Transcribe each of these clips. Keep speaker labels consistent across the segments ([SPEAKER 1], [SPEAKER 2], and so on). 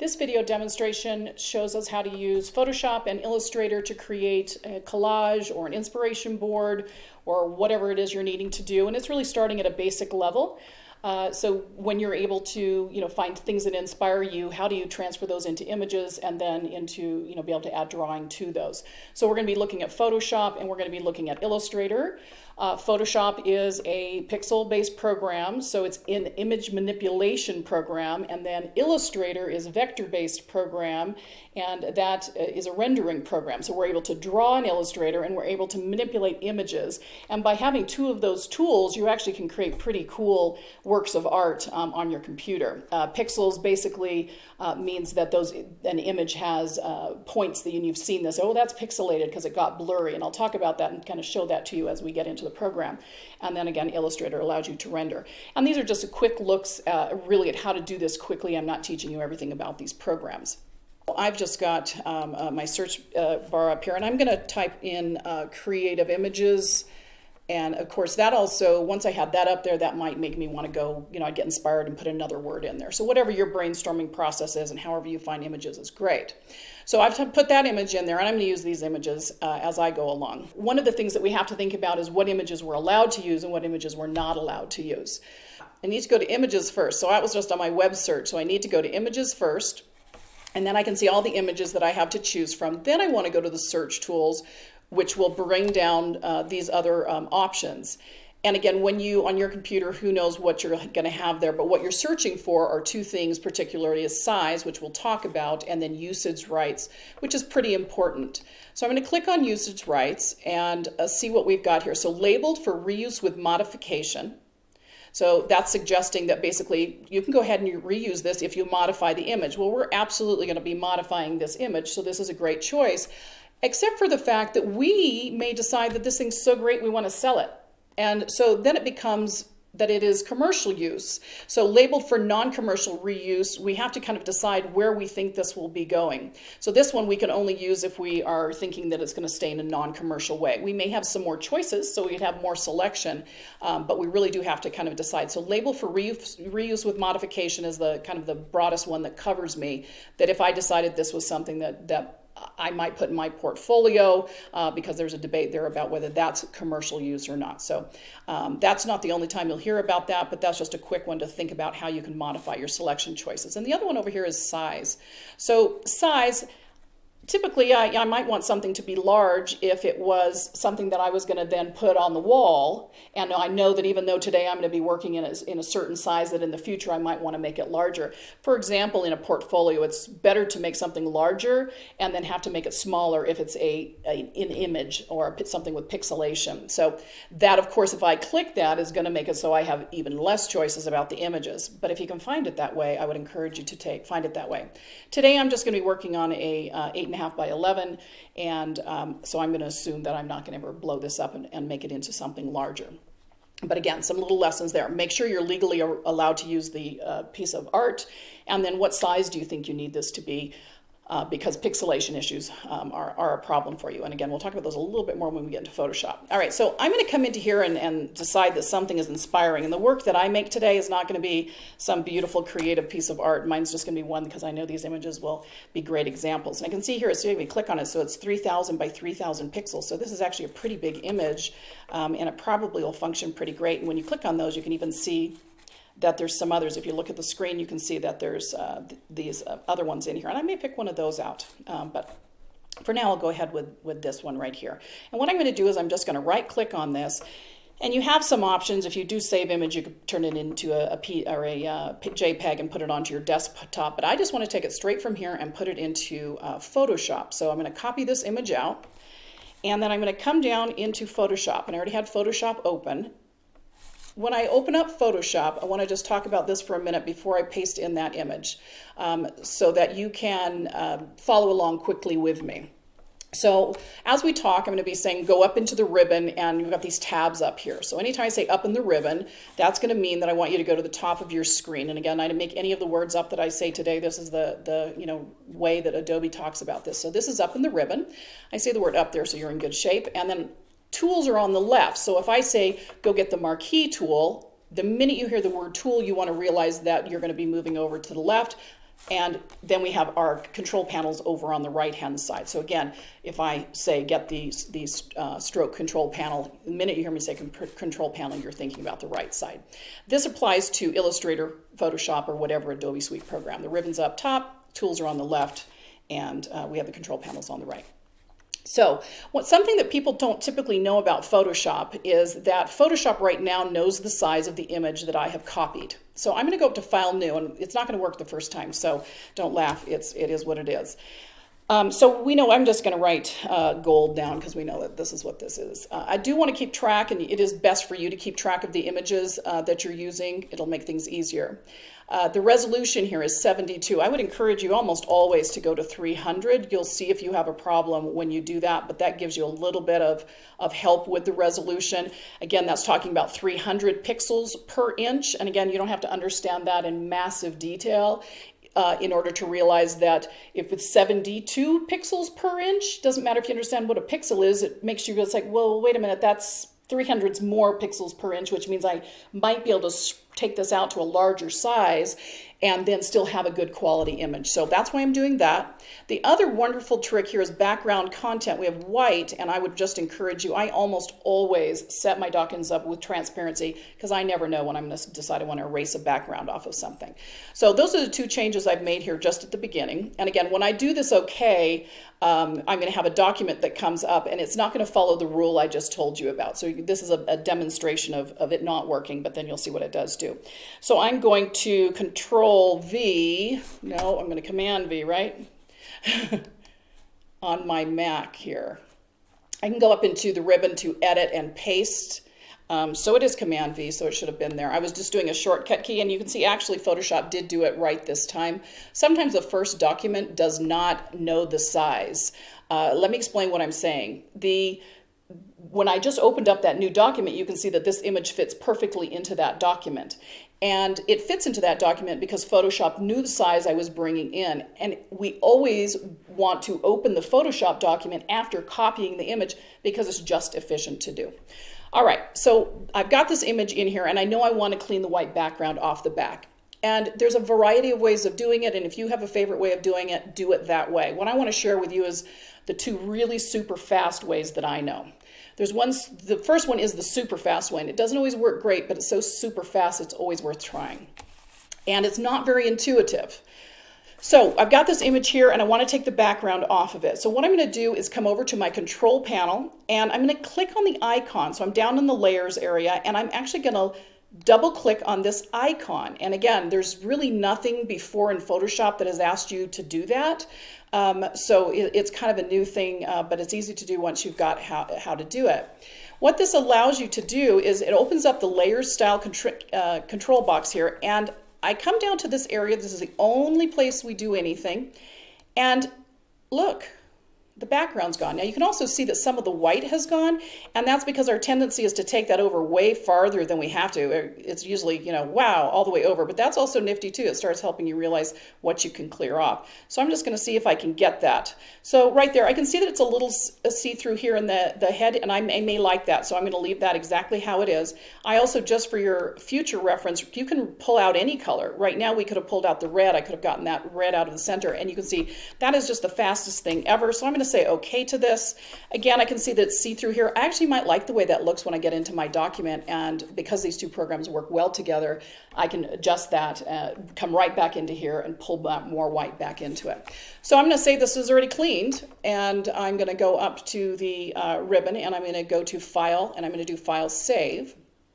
[SPEAKER 1] This video demonstration shows us how to use Photoshop and Illustrator to create a collage or an inspiration board or whatever it is you're needing to do. And it's really starting at a basic level. So when you're able to, find things that inspire you, how do you transfer those into images and then into, be able to add drawing to those? So we're going to be looking at Photoshop and we're going to be looking at Illustrator. Photoshop is a pixel-based program, so it's an image manipulation program, and then Illustrator is a vector-based program, and that is a rendering program. So we're able to draw in Illustrator and we're able to manipulate images. And by having two of those tools, you actually can create pretty cool works of art on your computer. Pixels basically means that an image has points that you've seen this, oh, that's pixelated because it got blurry, and I'll talk about that and kind of show that to you as we get into the program. And then again, Illustrator allows you to render. And these are just a quick looks really at how to do this quickly. I'm not teaching you everything about these programs. I've just got my search bar up here, and I'm going to type in creative images. And of course, that also, once I have that up there, that might make me want to go, I'd get inspired and put another word in there. So whatever your brainstorming process is and however you find images is great. So I've put that image in there, and I'm going to use these images as I go along. One of the things that we have to think about is what images we're allowed to use and what images we're not allowed to use. I need to go to images first. So that was just on my web search. So I need to go to images first, and then I can see all the images that I have to choose from. Then I want to go to the search tools, which will bring down these other options. And again, when you, on your computer, who knows what you're going to have there, but what you're searching for are two things, particularly is size, which we'll talk about, and then usage rights, which is pretty important. So I'm going to click on usage rights and see what we've got here. So labeled for reuse with modification. So that's suggesting that basically you can go ahead and reuse this if you modify the image. Well, we're absolutely going to be modifying this image, so this is a great choice, except for the fact that we may decide that this thing's so great we want to sell it. And so then it becomes that it is commercial use. So labeled for non-commercial reuse, we have to kind of decide where we think this will be going. So this one we can only use if we are thinking that it's going to stay in a non-commercial way. We may have some more choices, so we'd have more selection, but we really do have to kind of decide. So label for reuse with modification is the kind of the broadest one that covers me, that if I decided this was something that I might put in my portfolio because there's a debate there about whether that's commercial use or not. So that's not the only time you'll hear about that, but that's just a quick one to think about how you can modify your selection choices. And the other one over here is size. So size, typically I might want something to be large if it was something that I was going to then put on the wall. And I know that even though today I'm going to be working in a certain size, that in the future I might want to make it larger. For example, in a portfolio, it's better to make something larger and then have to make it smaller if it's an image or something with pixelation. So that, of course, if I click that, is going to make it so I have even less choices about the images. But if you can find it that way, I would encourage you to find it that way. Today I'm just going to be working on a 8.5 by 11, and so I'm going to assume that I'm not going to ever blow this up and make it into something larger. But again, some little lessons there. Make sure you're legally allowed to use the piece of art, and then what size do you think you need this to be, because pixelation issues are a problem for you. And again, we'll talk about those a little bit more when we get into Photoshop. All right, so I'm going to come into here and decide that something is inspiring. And the work that I make today is not going to be some beautiful creative piece of art. Mine's just going to be one because I know these images will be great examples. And I can see here, as soon as we click on it, so it's 3,000 by 3,000 pixels. So this is actually a pretty big image, and it probably will function pretty great. And when you click on those, you can even see that there's some others. If you look at the screen, you can see that there's these other ones in here. And I may pick one of those out, but for now, I'll go ahead with this one right here. And what I'm going to do is I'm just going to right-click on this. And you have some options. If you do save image, you could turn it into a JPEG and put it onto your desktop. But I just want to take it straight from here and put it into Photoshop. So I'm going to copy this image out. And then I'm going to come down into Photoshop. And I already had Photoshop open. When I open up Photoshop, I want to just talk about this for a minute before I paste in that image so that you can follow along quickly with me. So as we talk, I'm going to be saying go up into the ribbon, and you've got these tabs up here. So anytime I say up in the ribbon, that's going to mean that I want you to go to the top of your screen. And again, I didn't make any of the words up that I say today. This is the way that Adobe talks about this. So this is up in the ribbon. I say the word up there so you're in good shape. And then tools are on the left. So if I say go get the marquee tool, the minute you hear the word tool, you want to realize that you're going to be moving over to the left. And then we have our control panels over on the right-hand side. So again, if I say get these stroke control panel, the minute you hear me say control panel, you're thinking about the right side. This applies to Illustrator, Photoshop, or whatever Adobe Suite program. The ribbon's up top, tools are on the left, and we have the control panels on the right. So something that people don't typically know about Photoshop is that Photoshop right now knows the size of the image that I have copied. So I'm going to go up to File, New, and it's not going to work the first time, so don't laugh. It is what it is. So we know I'm just going to write gold down because we know that this is what this is. I do want to keep track, and it is best for you to keep track of the images that you're using. It'll make things easier. The resolution here is 72. I would encourage you almost always to go to 300. You'll see if you have a problem when you do that, but that gives you a little bit of help with the resolution. Again, that's talking about 300 pixels per inch. And again, you don't have to understand that in massive detail in order to realize that if it's 72 pixels per inch, doesn't matter if you understand what a pixel is, it makes you go, it's like, well, wait a minute, that's 300's more pixels per inch, which means I might be able to take this out to a larger size and then still have a good quality image. So that's why I'm doing that. The other wonderful trick here is background content. We have white, and I would just encourage you, I almost always set my documents up with transparency because I never know when I'm going to decide I want to erase a background off of something. So those are the two changes I've made here just at the beginning. And again, when I do this okay, I'm going to have a document that comes up, and it's not going to follow the rule I just told you about. So this is a demonstration of it not working, but then you'll see what it does do. So I'm going to Control V, no, I'm going to Command V, right? On my Mac here. I can go up into the ribbon to edit and paste. So it is Command V, so it should have been there. I was just doing a shortcut key, and you can see actually Photoshop did do it right this time. Sometimes the first document does not know the size. Let me explain what I'm saying. When I just opened up that new document, you can see that this image fits perfectly into that document. And it fits into that document because Photoshop knew the size I was bringing in. And we always want to open the Photoshop document after copying the image because it's just efficient to do. All right, so I've got this image in here, and I know I want to clean the white background off the back. And there's a variety of ways of doing it, and if you have a favorite way of doing it, do it that way. What I want to share with you is the two really super fast ways that I know. The first one is the super fast one. It doesn't always work great, but it's so super fast, it's always worth trying. And it's not very intuitive. So I've got this image here, and I want to take the background off of it. So what I'm going to do is come over to my control panel, and I'm going to click on the icon. So I'm down in the layers area, and I'm actually going to double click on this icon. And again, there's really nothing before in Photoshop that has asked you to do that. So it's kind of a new thing, but it's easy to do once you've got how to do it. What this allows you to do is it opens up the layers style control box here, and I come down to this area. This is the only place we do anything. And look, the background's gone. Now you can also see that some of the white has gone, and that's because our tendency is to take that over way farther than we have to. It's usually, you know, wow, all the way over, but that's also nifty too. It starts helping you realize what you can clear off. So I'm just going to see if I can get that. So right there, I can see that it's a little see-through here in the head, and I may like that, so I'm going to leave that exactly how it is. I also, just for your future reference, you can pull out any color. Right now we could have pulled out the red. I could have gotten that red out of the center, and you can see that is just the fastest thing ever. So I'm going to say okay to this. Again, I can see that it's see-through here. I actually might like the way that looks when I get into my document, and because these two programs work well together, I can adjust that, come right back into here and pull that more white back into it. So I'm going to say this is already cleaned, and I'm going to go up to the ribbon, and I'm going to go to File, and I'm going to do File Save.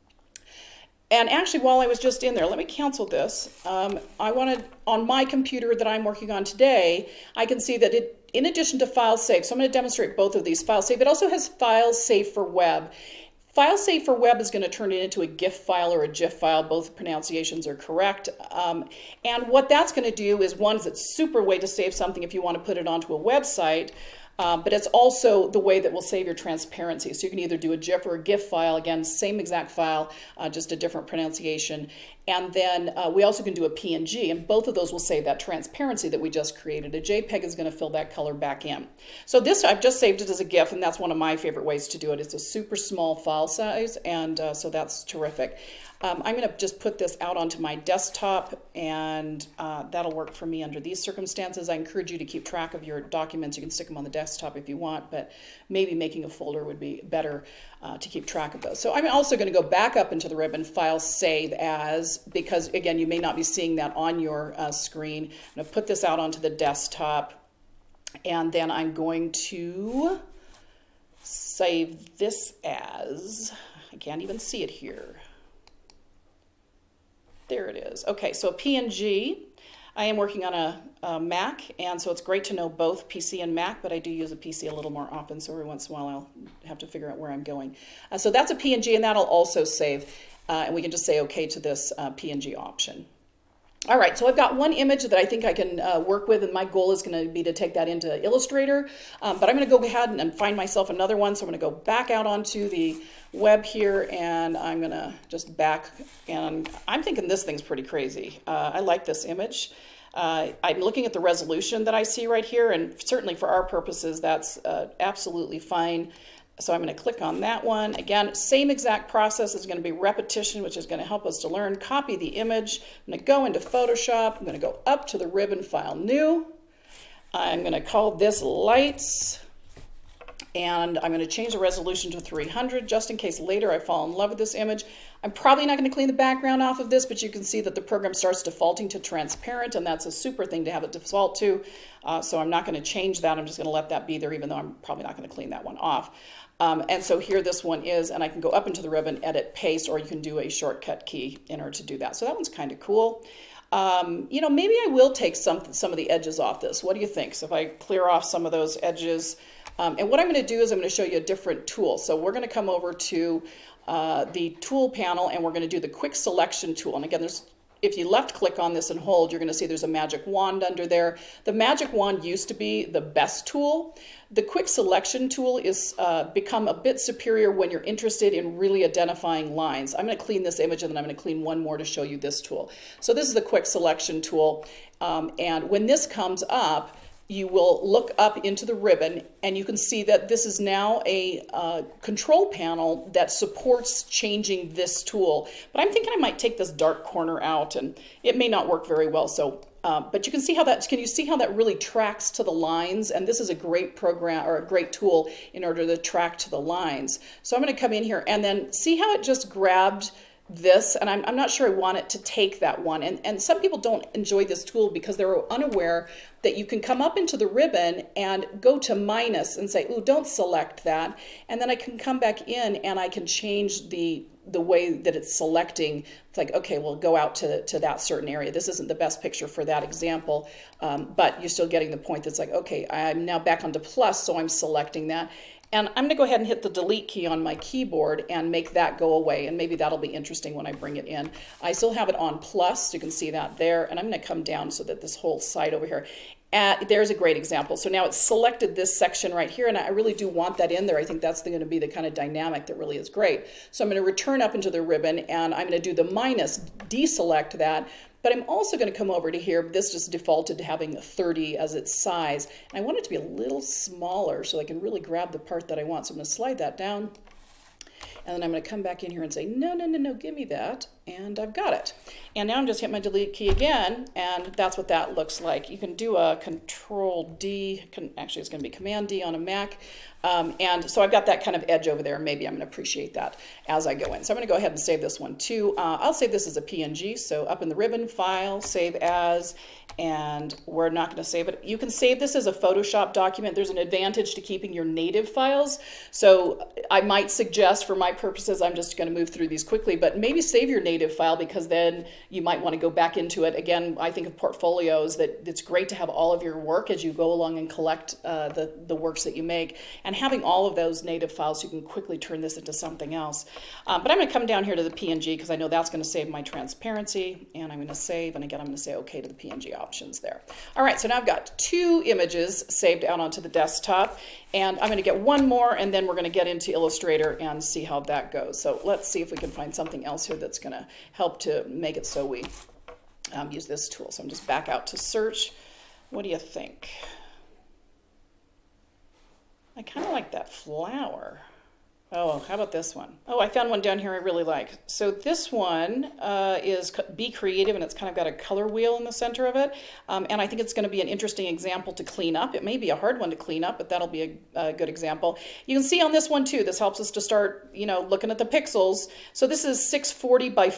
[SPEAKER 1] And actually, while I was just in there, let me cancel this. I wanted, on my computer that I'm working on today, I can see that it, in addition to File Save, so I'm going to demonstrate both of these. File Save, it also has File Save for Web. File Save for Web is going to turn it into a GIF file or a GIF file. Both pronunciations are correct. And what that's going to do is, one, is it's a super way to save something if you want to put it onto a website. But it's also the way that will save your transparency. So you can either do a GIF or a GIF file. Again, same exact file, just a different pronunciation. And then we also can do a PNG, and both of those will save that transparency that we just created. A JPEG is going to fill that color back in. So this, I've just saved it as a GIF, and that's one of my favorite ways to do it. It's a super small file size, and so that's terrific. I'm going to just put this out onto my desktop, and that'll work for me under these circumstances. I encourage you to keep track of your documents. You can stick them on the desktop if you want, but maybe making a folder would be better to keep track of those. So I'm also going to go back up into the ribbon, File, Save As, because again, you may not be seeing that on your screen. I'm going to put this out onto the desktop, and then I'm going to save this as, I can't even see it here. There it is. Okay, so PNG. I am working on a Mac, and so it's great to know both PC and Mac, but I do use a PC a little more often, so every once in a while I'll have to figure out where I'm going. So that's a PNG, and that'll also save, and we can just say OK to this PNG option. All right, so I've got one image that I think I can work with, and my goal is going to be to take that into Illustrator, but I'm going to go ahead and find myself another one, so I'm going to go back out onto the web here, and I'm going to just back, and I'm thinking this thing's pretty crazy. I like this image. I'm looking at the resolution that I see right here, and certainly for our purposes, that's absolutely fine. So I'm going to click on that one. Again, same exact process is going to be repetition, which is going to help us to learn. Copy the image. I'm going to go into Photoshop. I'm going to go up to the ribbon, File, New. I'm going to call this Lights. And I'm going to change the resolution to 300 just in case later I fall in love with this image. I'm probably not going to clean the background off of this, but you can see that the program starts defaulting to transparent, and that's a super thing to have it default to. So I'm not going to change that. I'm just going to let that be there, even though I'm probably not going to clean that one off. And so here this one is, and I can go up into the ribbon, edit, paste, or you can do a shortcut key in order to do that. So that one's kind of cool. You know, maybe I will take some of the edges off this. What do you think? So if I clear off some of those edges, and what I'm going to do is I'm going to show you a different tool. So we're going to come over to the tool panel, and we're going to do the quick selection tool. And again, if you left click on this and hold, you're going to see there's a magic wand under there. The magic wand used to be the best tool. The quick selection tool is become a bit superior when you're interested in really identifying lines. I'm going to clean this image, and then I'm going to clean one more to show you this tool. So this is the quick selection tool, and when this comes up, you will look up into the ribbon, and you can see that this is now a control panel that supports changing this tool. But I'm thinking I might take this dark corner out, and it may not work very well. So, but you can see how can you see how that really tracks to the lines? And this is a great program, or a great tool in order to track to the lines. So I'm going to come in here and then see how it just grabbed this, and I'm not sure I want it to take that one. And some people don't enjoy this tool because they're unaware that you can come up into the ribbon and go to minus and say, ooh, don't select that. And then I can come back in and I can change the way that it's selecting. It's like, okay, we'll go out to that certain area. This isn't the best picture for that example, but you're still getting the point that's like, okay, I'm now back onto plus, so I'm selecting that. And I'm going to go ahead and hit the delete key on my keyboard and make that go away, and maybe that'll be interesting when I bring it in. I still have it on plus, you can see that there, and I'm going to come down so that this whole side over here, there's a great example. So now it's selected this section right here, and I really do want that in there. I think that's going to be the kind of dynamic that really is great. So I'm going to return up into the ribbon, and I'm going to do the minus, deselect that. But I'm also going to come over to here. This just defaulted to having 30 as its size. And I want it to be a little smaller so I can really grab the part that I want. So I'm going to slide that down. And then I'm going to come back in here and say, no, no, no, no, give me that. And I've got it. And now I'm just hit my delete key again, and that's what that looks like. You can do a Control D, actually it's going to be Command D on a Mac. And so I've got that kind of edge over there. Maybe I'm going to appreciate that as I go in. So I'm going to go ahead and save this one too. I'll save this as a PNG. So up in the ribbon, File, Save As, and we're not going to save it. You can save this as a Photoshop document. There's an advantage to keeping your native files. So I might suggest, for my purposes, I'm just going to move through these quickly, but maybe save your native file, because then you might want to go back into it. Again, I think of portfolios that it's great to have all of your work as you go along and collect the works that you make, and having all of those native files, you can quickly turn this into something else. But I'm going to come down here to the PNG because I know that's going to save my transparency, and I'm going to save, and again I'm going to say OK to the PNG options there. All right, so now I've got 2 images saved out onto the desktop, and I'm going to get one more, and then we're going to get into Illustrator and see how that goes. So let's see if we can find something else here that's going to help to make it so we use this tool. So I'm just back out to search. What do you think? I kind of like that flower. Oh, how about this one? Oh, I found one down here I really like. So this one is Be Creative, and it's kind of got a color wheel in the center of it. And I think it's going to be an interesting example to clean up. It may be a hard one to clean up, but that'll be a good example. You can see on this one too, this helps us to start, you know, looking at the pixels. So this is 640 by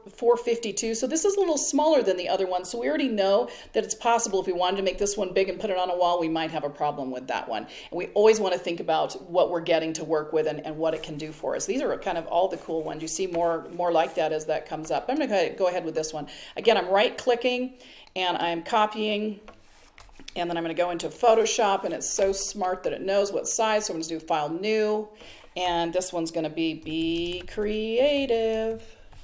[SPEAKER 1] 452. So this is a little smaller than the other one. So we already know that it's possible if we wanted to make this one big and put it on a wall, we might have a problem with that one. And we always want to think about what we're getting to work with and what it can do for us. These are kind of all the cool ones. You see more like that as that comes up. I'm going to go ahead with this one. Again, I'm right clicking and I'm copying, and then I'm going to go into Photoshop, and it's so smart that it knows what size. So I'm going to do File New, and this one's going to be Creative.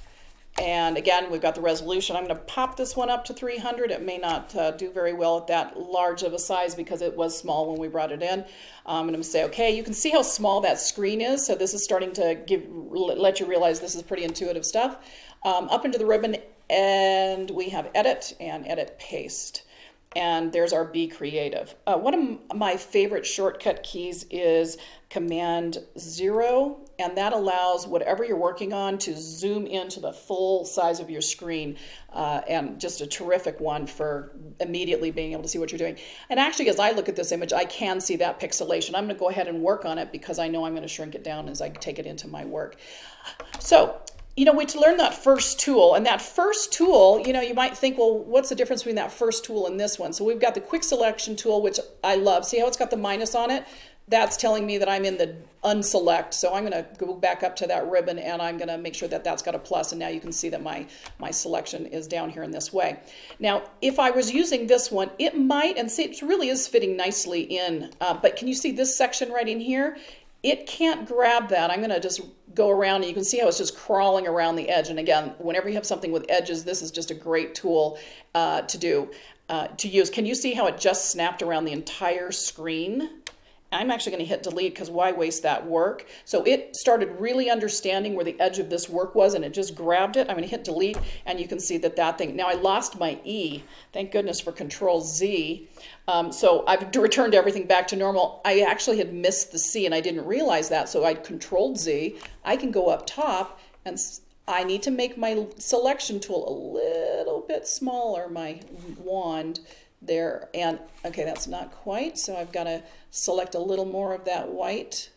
[SPEAKER 1] And again, we've got the resolution. I'm going to pop this one up to 300. It may not do very well at that large of a size because it was small when we brought it in. I'm going to say, okay, you can see how small that screen is. So this is starting to let you realize this is pretty intuitive stuff. Up into the ribbon, and we have Edit and Edit Paste. And there's our Be Creative. One of my favorite shortcut keys is Command 0, and that allows whatever you're working on to zoom into the full size of your screen, and just a terrific one for immediately being able to see what you're doing. And actually, as I look at this image, I can see that pixelation. I'm going to go ahead and work on it because I know I'm going to shrink it down as I take it into my work. So, you know, we to learn that first tool, and that first tool, you know, you might think, well, what's the difference between that first tool and this one? So we've got the quick selection tool, which I love. See how it's got the minus on it? That's telling me that I'm in the unselect. So I'm going to go back up to that ribbon, and I'm going to make sure that that's got a plus. And now you can see that my selection is down here in this way. Now, if I was using this one, it might, and see, it really is fitting nicely in. But can you see this section right in here? It can't grab that. I'm going to just go around, and you can see how it's just crawling around the edge. And again, whenever you have something with edges, this is just a great tool to use. Can you see how it just snapped around the entire screen? I'm actually going to hit delete because why waste that work? So it started really understanding where the edge of this work was, and it just grabbed it. I'm going to hit delete, and you can see that thing. Now I lost my E. Thank goodness for Control Z. So I've returned everything back to normal. I actually had missed the C, and I didn't realize that. So I Controlled Z. I can go up top, and I need to make my selection tool a little bit smaller, my wand there, and okay, that's not quite, so I've got to select a little more of that white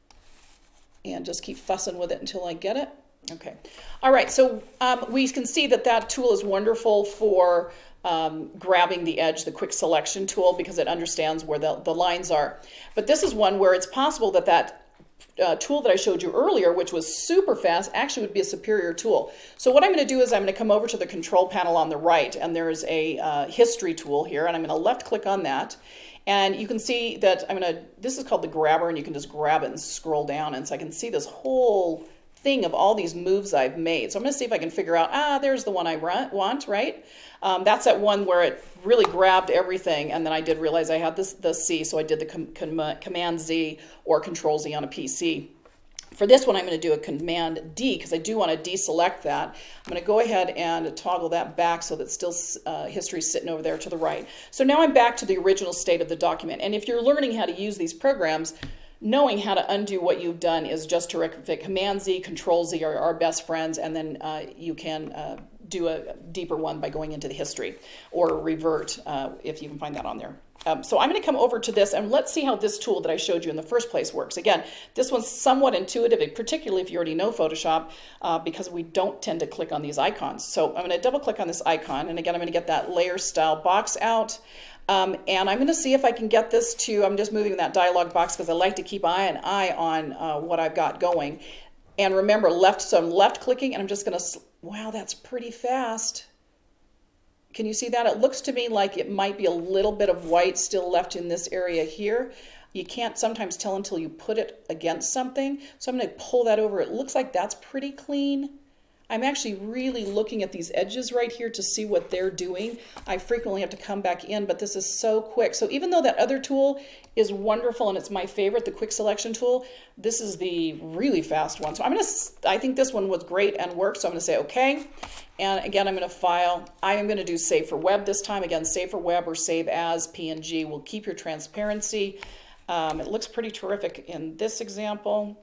[SPEAKER 1] and just keep fussing with it until I get it. Okay, all right, so we can see that tool is wonderful for grabbing the edge, the quick selection tool, because it understands where the lines are. But this is one where it's possible that tool that I showed you earlier, which was super fast, actually would be a superior tool. So what I'm going to do is I'm going to come over to the control panel on the right, and there's a history tool here, and I'm going to left click on that. And you can see that this is called the grabber, and you can just grab it and scroll down, and so I can see this whole thing of all these moves I've made. So I'm going to see if I can figure out, there's the one I want, right? That's that one where it really grabbed everything, and then I did realize I had the C, so I did the Command Z or Control Z on a PC. For this one, I'm going to do a Command D because I do want to deselect that. I'm going to go ahead and toggle that back so that still history is sitting over there to the right. So now I'm back to the original state of the document. And if you're learning how to use these programs, knowing how to undo what you've done is just terrific. Command Z, Control Z are our best friends, and then you can do a deeper one by going into the history or revert if you can find that on there. So I'm going to come over to this, and let's see how this tool that I showed you in the first place works. Again, this one's somewhat intuitive, particularly if you already know Photoshop, because we don't tend to click on these icons. So I'm going to double click on this icon, and again, I'm going to get that layer style box out. And I'm going to see if I can get this to, I'm just moving that dialog box because I like to keep an eye on what I've got going. And remember, so I'm left clicking, and I'm just going to, wow, that's pretty fast. Can you see that? It looks to me like it might be a little bit of white still left in this area here. You can't sometimes tell until you put it against something. So I'm going to pull that over. It looks like that's pretty clean. I'm actually really looking at these edges right here to see what they're doing. I frequently have to come back in, but this is so quick. So even though that other tool is wonderful and it's my favorite, the quick selection tool, this is the really fast one. So I think this one was great and worked, so I'm going to say okay. And again, I'm going to file. I am going to do save for web this time. Again, save for web or save as PNG will keep your transparency. It looks pretty terrific in this example.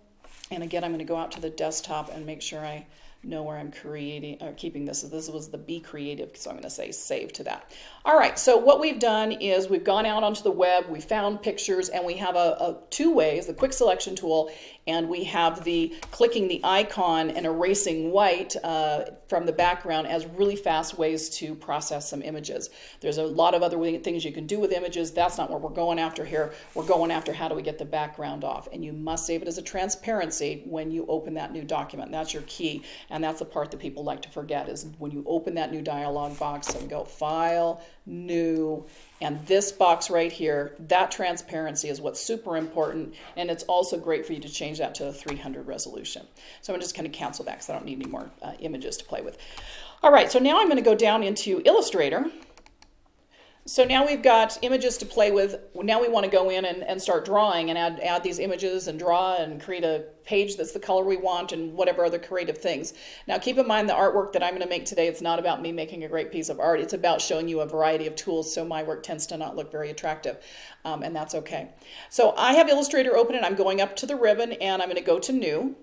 [SPEAKER 1] And again, I'm going to go out to the desktop and make sure I know where I'm creating or keeping this. This was the Be Creative, so I'm going to say save to that. All right, so what we've done is we've gone out onto the web, we found pictures, and we have two ways, the quick selection tool, and we have the clicking the icon and erasing white from the background as really fast ways to process some images. There's a lot of other things you can do with images. That's not what we're going after here. We're going after how do we get the background off, and you must save it as a transparency when you open that new document. That's your key, and that's the part that people like to forget is when you open that new dialog box and go File, New, and this box right here, that transparency is what's super important, and it's also great for you to change that to a 300 resolution. So I'm just going to cancel that because I don't need any more images to play with. All right, so now I'm going to go down into Illustrator. So now we've got images to play with. Now we want to go in and start drawing and add these images and draw and create a page that's the color we want and whatever other creative things. Now keep in mind the artwork that I'm going to make today, it's not about me making a great piece of art. It's about showing you a variety of tools, so my work tends to not look very attractive, and that's okay. So I have Illustrator open and I'm going up to the ribbon and I'm going to go to New.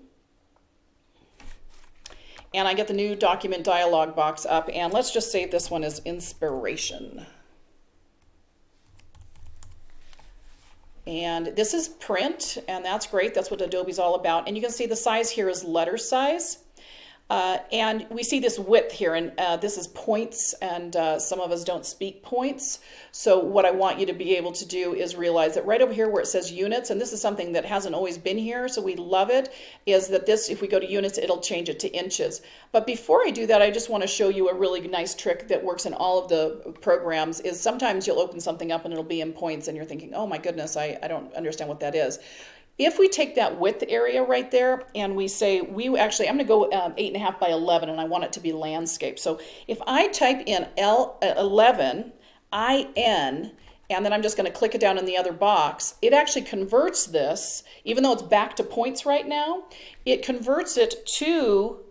[SPEAKER 1] And I get the new document dialog box up, and let's just say this one is Inspiration. And this is print, and that's great. That's what Adobe's all about. And you can see the size here is letter size. And we see this width here, and this is points, and some of us don't speak points. So what I want you to be able to do is realize that right over here where it says units, and this is something that hasn't always been here, so we love it, is that this, if we go to units, it'll change it to inches. But before I do that, I just want to show you a really nice trick that works in all of the programs, is sometimes you'll open something up and it'll be in points, and you're thinking, oh my goodness, I don't understand what that is. If we take that width area right there and we say, I'm going to go 8.5 by 11, and I want it to be landscape. So if I type in L11, IN, and then I'm just going to click it down in the other box, it actually converts this, even though it's back to points right now, it converts it to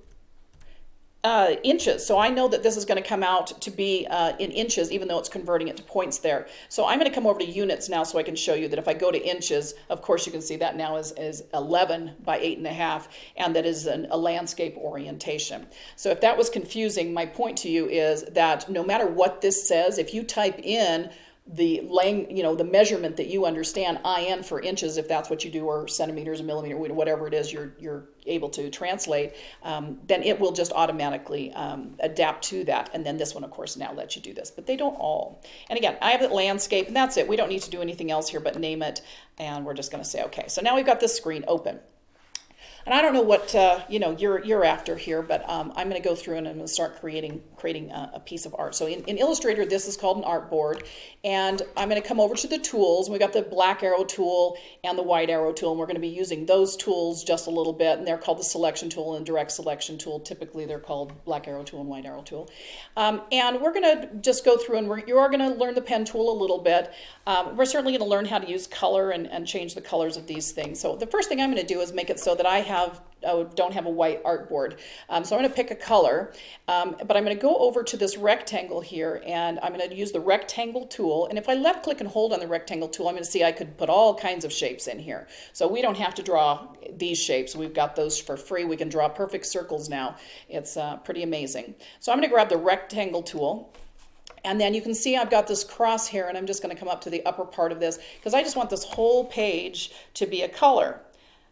[SPEAKER 1] inches. So I know that this is going to come out to be in inches, even though it's converting it to points there. So I'm going to come over to units now so I can show you that if I go to inches, of course you can see that now is 11 by 8.5, and that is a landscape orientation. So if that was confusing, my point to you is that no matter what this says, if you type in the the measurement that you understand, IN for inches, if that's what you do, or centimeters, or millimeter, whatever it is you're able to translate, then it will just automatically adapt to that. And then this one, of course, now lets you do this, but they don't all. And again, I have the landscape, and that's it. We don't need to do anything else here but name it, and we're just going to say okay. So now we've got this screen open. And I don't know what you're after here, but I'm going to go through and I'm going to start creating a piece of art. So in Illustrator, this is called an artboard, and I'm going to come over to the tools. We've got the black arrow tool and the white arrow tool, and we're going to be using those tools just a little bit, and they're called the selection tool and direct selection tool. Typically, they're called black arrow tool and white arrow tool. And we're going to just go through, and you are going to learn the pen tool a little bit. We're certainly going to learn how to use color and change the colors of these things. So the first thing I'm going to do is make it so that I don't have a white artboard. So I'm going to pick a color, but I'm going to go over to this rectangle here, and I'm going to use the rectangle tool. And if I left click and hold on the rectangle tool, I'm going to see I could put all kinds of shapes in here. So we don't have to draw these shapes. We've got those for free. We can draw perfect circles now. It's pretty amazing. So I'm going to grab the rectangle tool. And then you can see I've got this crosshair, and I'm just going to come up to the upper part of this because I just want this whole page to be a color.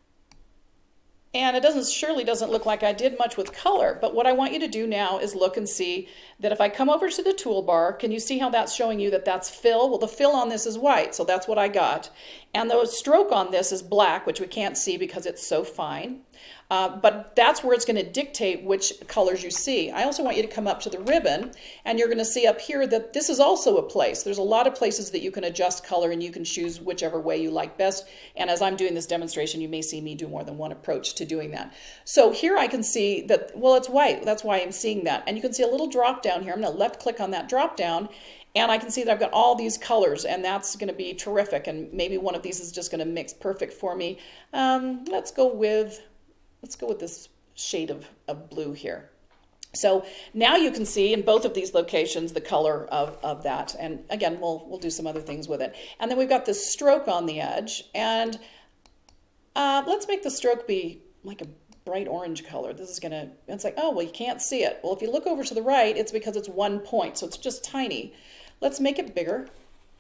[SPEAKER 1] And it surely doesn't look like I did much with color, but what I want you to do now is look and see that if I come over to the toolbar, can you see how that's showing you that that's fill? Well, the fill on this is white, so that's what I got. And the stroke on this is black, which we can't see because it's so fine. But that's where it's going to dictate which colors you see. I also want you to come up to the ribbon, and you're going to see up here that this is also a place. There's a lot of places that you can adjust color, and you can choose whichever way you like best. And as I'm doing this demonstration, you may see me do more than one approach to doing that. So here I can see that, well, it's white. That's why I'm seeing that. And you can see a little drop down here. I'm going to left click on that drop down, and I can see that I've got all these colors, and that's going to be terrific. And maybe one of these is just going to mix perfect for me. Let's go with this shade of blue here. So now you can see in both of these locations the color of that. And again, we'll do some other things with it. And then we've got this stroke on the edge. And let's make the stroke be like a bright orange color. This is gonna, it's like, oh, well, you can't see it. Well, if you look over to the right, it's because it's 1 point, so it's just tiny. Let's make it bigger.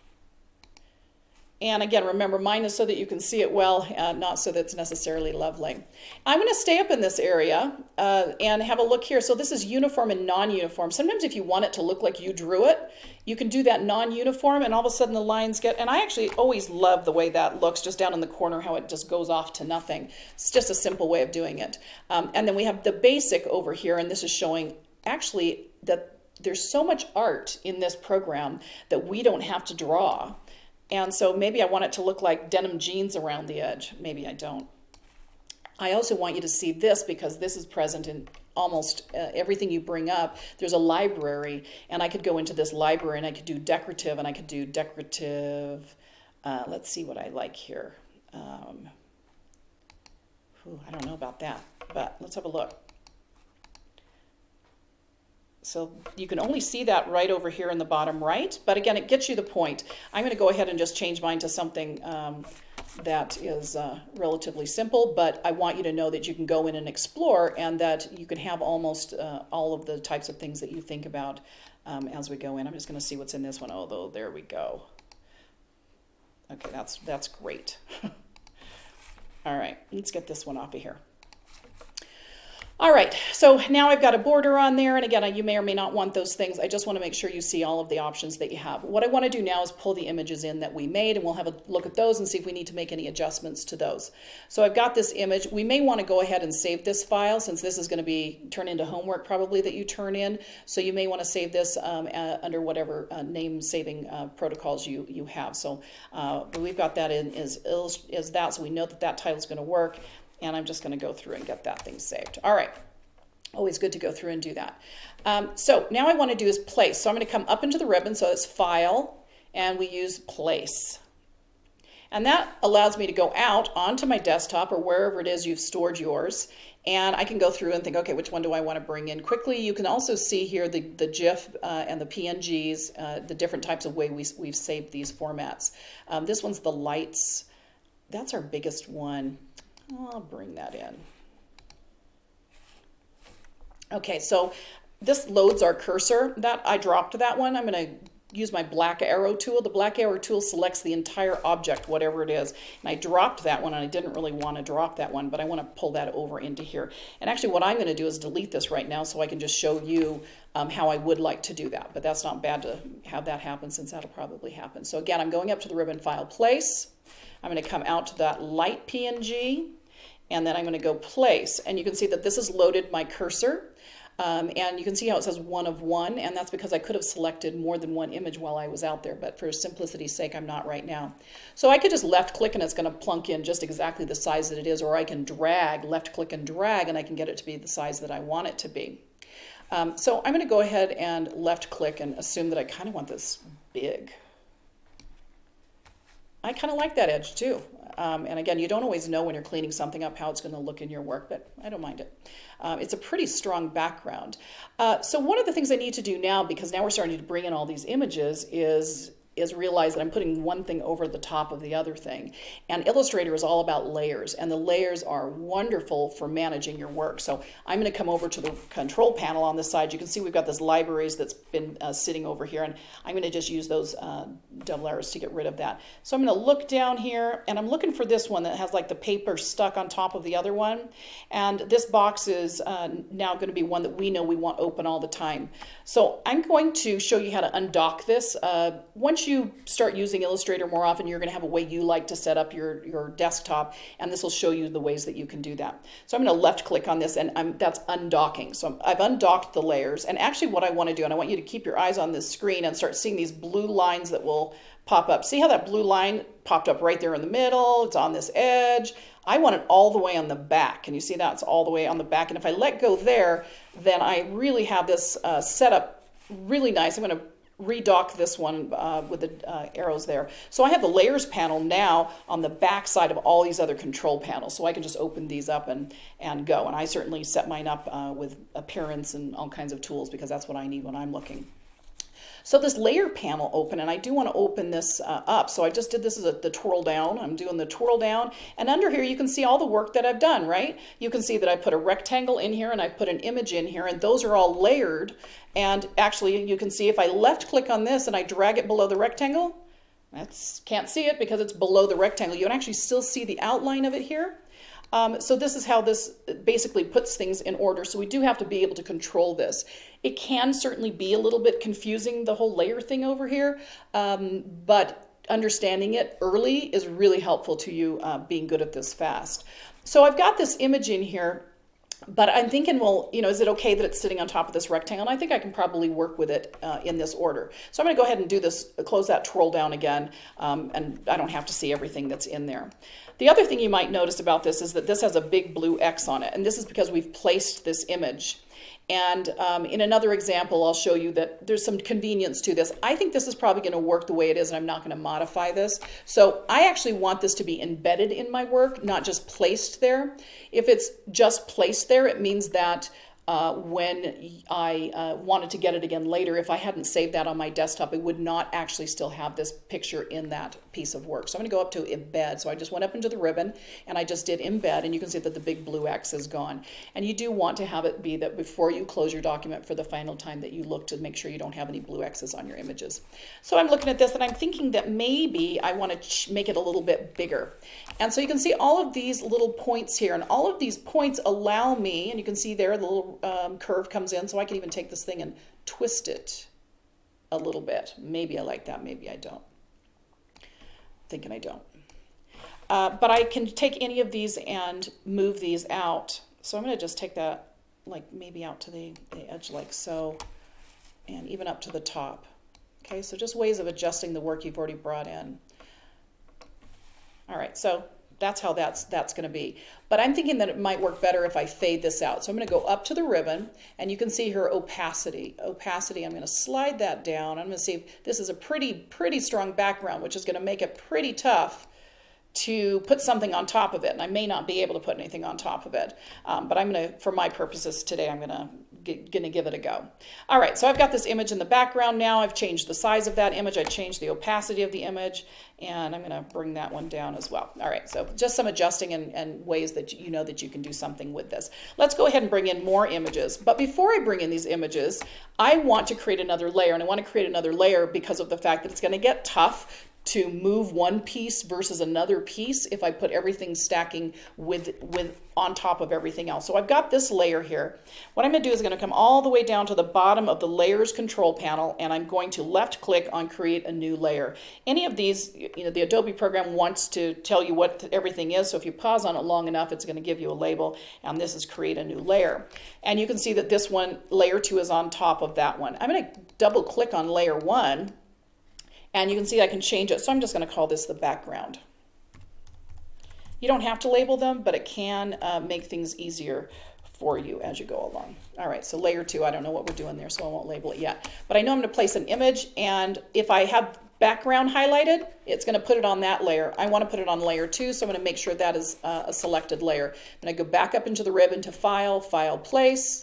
[SPEAKER 1] And again, remember, mine is so that you can see it well, not so that it's necessarily lovely. I'm going to stay up in this area and have a look here. So this is uniform and non-uniform. Sometimes if you want it to look like you drew it, you can do that non-uniform, and all of a sudden the lines get, and I actually always love the way that looks just down in the corner, how it just goes off to nothing. It's just a simple way of doing it. And then we have the basic over here, and this is showing actually that there's so much art in this program that we don't have to draw. And so maybe I want it to look like denim jeans around the edge. Maybe I don't. I also want you to see this because this is present in almost everything you bring up. There's a library, and I could go into this library and I could do decorative, and I could do decorative. Let's see what I like here. I don't know about that, but let's have a look. So you can only see that right over here in the bottom right, but again, it gets you the point. I'm going to go ahead and just change mine to something that is relatively simple, but I want you to know that you can go in and explore, and that you can have almost all of the types of things that you think about as we go in. I'm just going to see what's in this one. Oh, there we go. Okay, that's great. All right, let's get this one off of here. All right, so now I've got a border on there, and again, you may or may not want those things. I just want to make sure you see all of the options that you have. What I want to do now is pull the images in that we made, and we'll have a look at those and see if we need to make any adjustments to those. So I've got this image. We may want to go ahead and save this file, since this is going to be turned into homework probably that you turn in. So you may want to save this under whatever name saving protocols you have. So we've got that in as that, so we know that that title is going to work. And I'm just going to go through and get that thing saved. All right. Always good to go through and do that. So now I want to do is place. So I'm going to come up into the ribbon. So it's File, and we use Place. And that allows me to go out onto my desktop or wherever it is you've stored yours. And I can go through and think, okay, which one do I want to bring in quickly? You can also see here the GIF and the PNGs, the different types of way we've saved these formats. This one's the lights. That's our biggest one. I'll bring that in. Okay, so this loads our cursor. That I dropped that one. I'm going to use my black arrow tool. The black arrow tool selects the entire object, whatever it is. And I dropped that one, and I didn't really want to drop that one, but I want to pull that over into here. And actually what I'm going to do is delete this right now so I can just show you how I would like to do that. But that's not bad to have that happen, since that'll probably happen. So again, I'm going up to the ribbon File, Place. I'm going to come out to that light PNG. And then I'm going to go Place, and you can see that this has loaded my cursor, and you can see how it says 1 of 1, and that's because I could have selected more than one image while I was out there, but for simplicity's sake, I'm not right now. So I could just left click, and it's going to plunk in just exactly the size that it is, or I can drag, left click and drag, and I can get it to be the size that I want it to be. So I'm going to go ahead and left click and assume that I kind of want this big. I kind of like that edge too. And again, you don't always know when you're cleaning something up how it's going to look in your work, but I don't mind it. It's a pretty strong background. So one of the things I need to do now, because now we're starting to bring in all these images, is realize that I'm putting one thing over the top of the other thing. And Illustrator is all about layers, and the layers are wonderful for managing your work. So I'm going to come over to the control panel on this side. You can see we've got this libraries that's been sitting over here, and I'm going to just use those double arrows to get rid of that. So I'm going to look down here, and I'm looking for this one that has like the paper stuck on top of the other one. And this box is now going to be one that we know we want open all the time. So I'm going to show you how to undock this. Once you start using Illustrator more often, you're going to have a way you like to set up your desktop, and this will show you the ways that you can do that. So I'm going to left click on this, and that's undocking. So I've undocked the layers, and actually what I want to do, and I want you to keep your eyes on this screen and start seeing these blue lines that will pop up. See how that blue line popped up right there in the middle? It's on this edge. I want it all the way on the back. Can you see that? It's all the way on the back. And if I let go there, then I really have this set up really nice. I'm going to redock this one with the arrows there. So I have the layers panel now on the back side of all these other control panels. So I can just open these up and go. And I certainly set mine up with appearance and all kinds of tools, because that's what I need when I'm looking. So this layer panel open, and I do want to open this up. So I just did this as the twirl down. I'm doing the twirl down, and under here you can see all the work that I've done, right? You can see that I put a rectangle in here and I put an image in here, and those are all layered. And actually you can see if I left click on this and I drag it below the rectangle, can't see it because it's below the rectangle. You can actually still see the outline of it here. So this is how this basically puts things in order. So we do have to be able to control this. It can certainly be a little bit confusing, the whole layer thing over here, but understanding it early is really helpful to you being good at this fast. So I've got this image in here, but I'm thinking, well, you know, is it okay that it's sitting on top of this rectangle? And I think I can probably work with it in this order. So I'm going to go ahead and do this, close that twirl down again, and I don't have to see everything that's in there. The other thing you might notice about this is that this has a big blue X on it, and this is because we've placed this image. And in another example, I'll show you that there's some convenience to this. I think this is probably going to work the way it is, and I'm not going to modify this. So I actually want this to be embedded in my work, not just placed there. If it's just placed there, it means that when I wanted to get it again later, if I hadn't saved that on my desktop, it would not actually still have this picture in that piece of work. So I'm going to go up to embed. So I just went up into the ribbon and I just did embed, and you can see that the big blue X is gone. And you do want to have it be that before you close your document for the final time that you look to make sure you don't have any blue X's on your images. So I'm looking at this and I'm thinking that maybe I want to make it a little bit bigger. And so you can see all of these little points here, and all of these points allow me, and you can see there the little curve comes in, so I can even take this thing and twist it a little bit. Maybe I like that, maybe I don't. Thinking I don't. But I can take any of these and move these out. So I'm going to just take that like maybe out to the edge like so, and even up to the top. Okay, so just ways of adjusting the work you've already brought in. All right, so that's how that's going to be. But I'm thinking that it might work better if I fade this out. So I'm going to go up to the ribbon, and you can see here opacity. Opacity, I'm going to slide that down. I'm going to see if this is a pretty strong background, which is going to make it pretty tough to put something on top of it. And I may not be able to put anything on top of it. But I'm going to, for my purposes today, I'm going to give it a go. All right, so I've got this image in the background now. I've changed the size of that image. I changed the opacity of the image, and I'm going to bring that one down as well. All right, so just some adjusting and ways that you know that you can do something with this. Let's go ahead and bring in more images. But before I bring in these images, I want to create another layer, and I want to create another layer because of the fact that it's going to get tough to move one piece versus another piece if I put everything stacking with on top of everything else. So I've got this layer here. What I'm going to do is going to come all the way down to the bottom of the layers control panel, and I'm going to left click on create a new layer. Any of these, you know, the Adobe program wants to tell you what everything is, so if you pause on it long enough, it's going to give you a label, and this is create a new layer. And you can see that this one, layer 2, is on top of that one. I'm going to double click on layer 1, and you can see I can change it. So I'm just going to call this the background. You don't have to label them, but it can make things easier for you as you go along. All right, so layer 2, I don't know what we're doing there, so I won't label it yet. But I know I'm going to place an image, and if I have background highlighted, it's going to put it on that layer. I want to put it on layer 2, so I'm going to make sure that is a selected layer. I'm going to go back up into the ribbon to File, File, Place.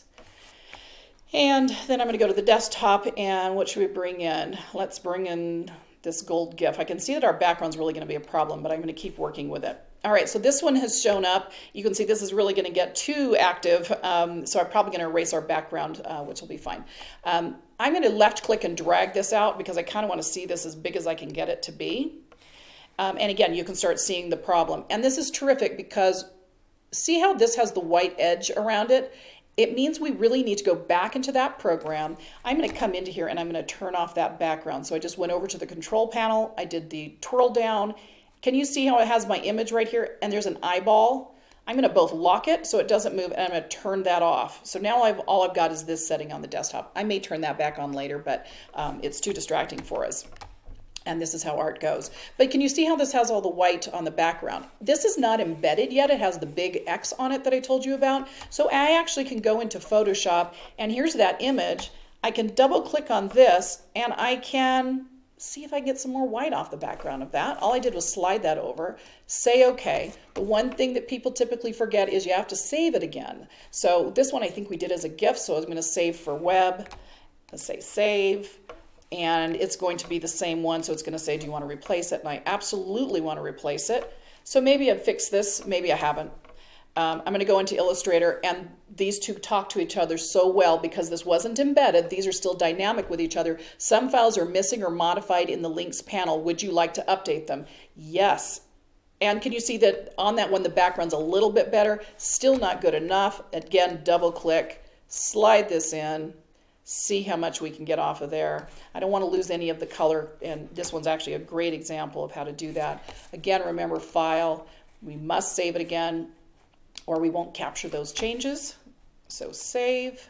[SPEAKER 1] And then I'm going to go to the desktop, and what should we bring in? Let's bring in this gold GIF. I can see that our background's really going to be a problem, but I'm going to keep working with it. All right, so this one has shown up. You can see this is really going to get too active, so I'm probably going to erase our background, which will be fine. I'm going to left click and drag this out because I kind of want to see this as big as I can get it to be. And again, you can start seeing the problem. And this is terrific because see how this has the white edge around it? It means we really need to go back into that program. I'm going to come into here and I'm going to turn off that background. So I just went over to the control panel. I did the twirl down. Can you see how it has my image right here? And there's an eyeball. I'm going to both lock it so it doesn't move, and I'm going to turn that off. So now all I've got is this setting on the desktop. I may turn that back on later, but it's too distracting for us. And this is how art goes. But can you see how this has all the white on the background? This is not embedded yet. It has the big X on it that I told you about. So I actually can go into Photoshop, and here's that image. I can double click on this, and I can see if I can get some more white off the background of that. All I did was slide that over, say okay. The one thing that people typically forget is you have to save it again. So this one I think we did as a GIF, so I was going to save for web. Let's say save. and it's going to be the same one. So it's going to say, do you want to replace it? And I absolutely want to replace it. So maybe I've fixed this, maybe I haven't. I'm going to go into Illustrator, and these two talk to each other so well because this wasn't embedded. These are still dynamic with each other. Some files are missing or modified in the links panel. Would you like to update them? Yes. And can you see that on that one, the background's a little bit better? Still not good enough. Again, double click, slide this in, see how much we can get off of there. I don't want to lose any of the color, and this one's actually a great example of how to do that. Again, remember, file, we must save it again, or we won't capture those changes. So save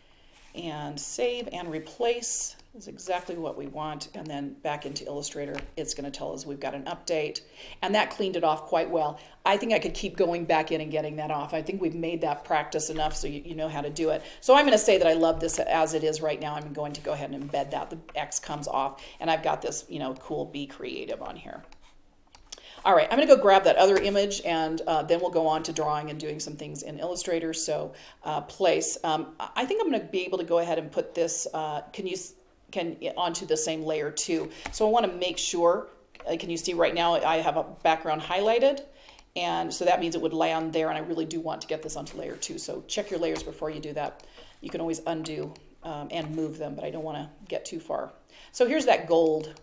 [SPEAKER 1] and replace is exactly what we want. And then back into Illustrator, it's going to tell us we've got an update. And that cleaned it off quite well. I think I could keep going back in and getting that off. I think we've made that practice enough so you know how to do it. So I'm going to say that I love this as it is right now. I'm going to go ahead and embed that. The X comes off, and I've got this, cool Be Creative on here. All right, I'm going to go grab that other image, and then we'll go on to drawing and doing some things in Illustrator. So place. I think I'm going to be able to go ahead and put this onto the same layer too. So I want to make sure, can you see right now I have a background highlighted, and so that means it would land there, and I really do want to get this onto layer 2. So check your layers before you do that. You can always undo and move them, but I don't want to get too far. So here's that gold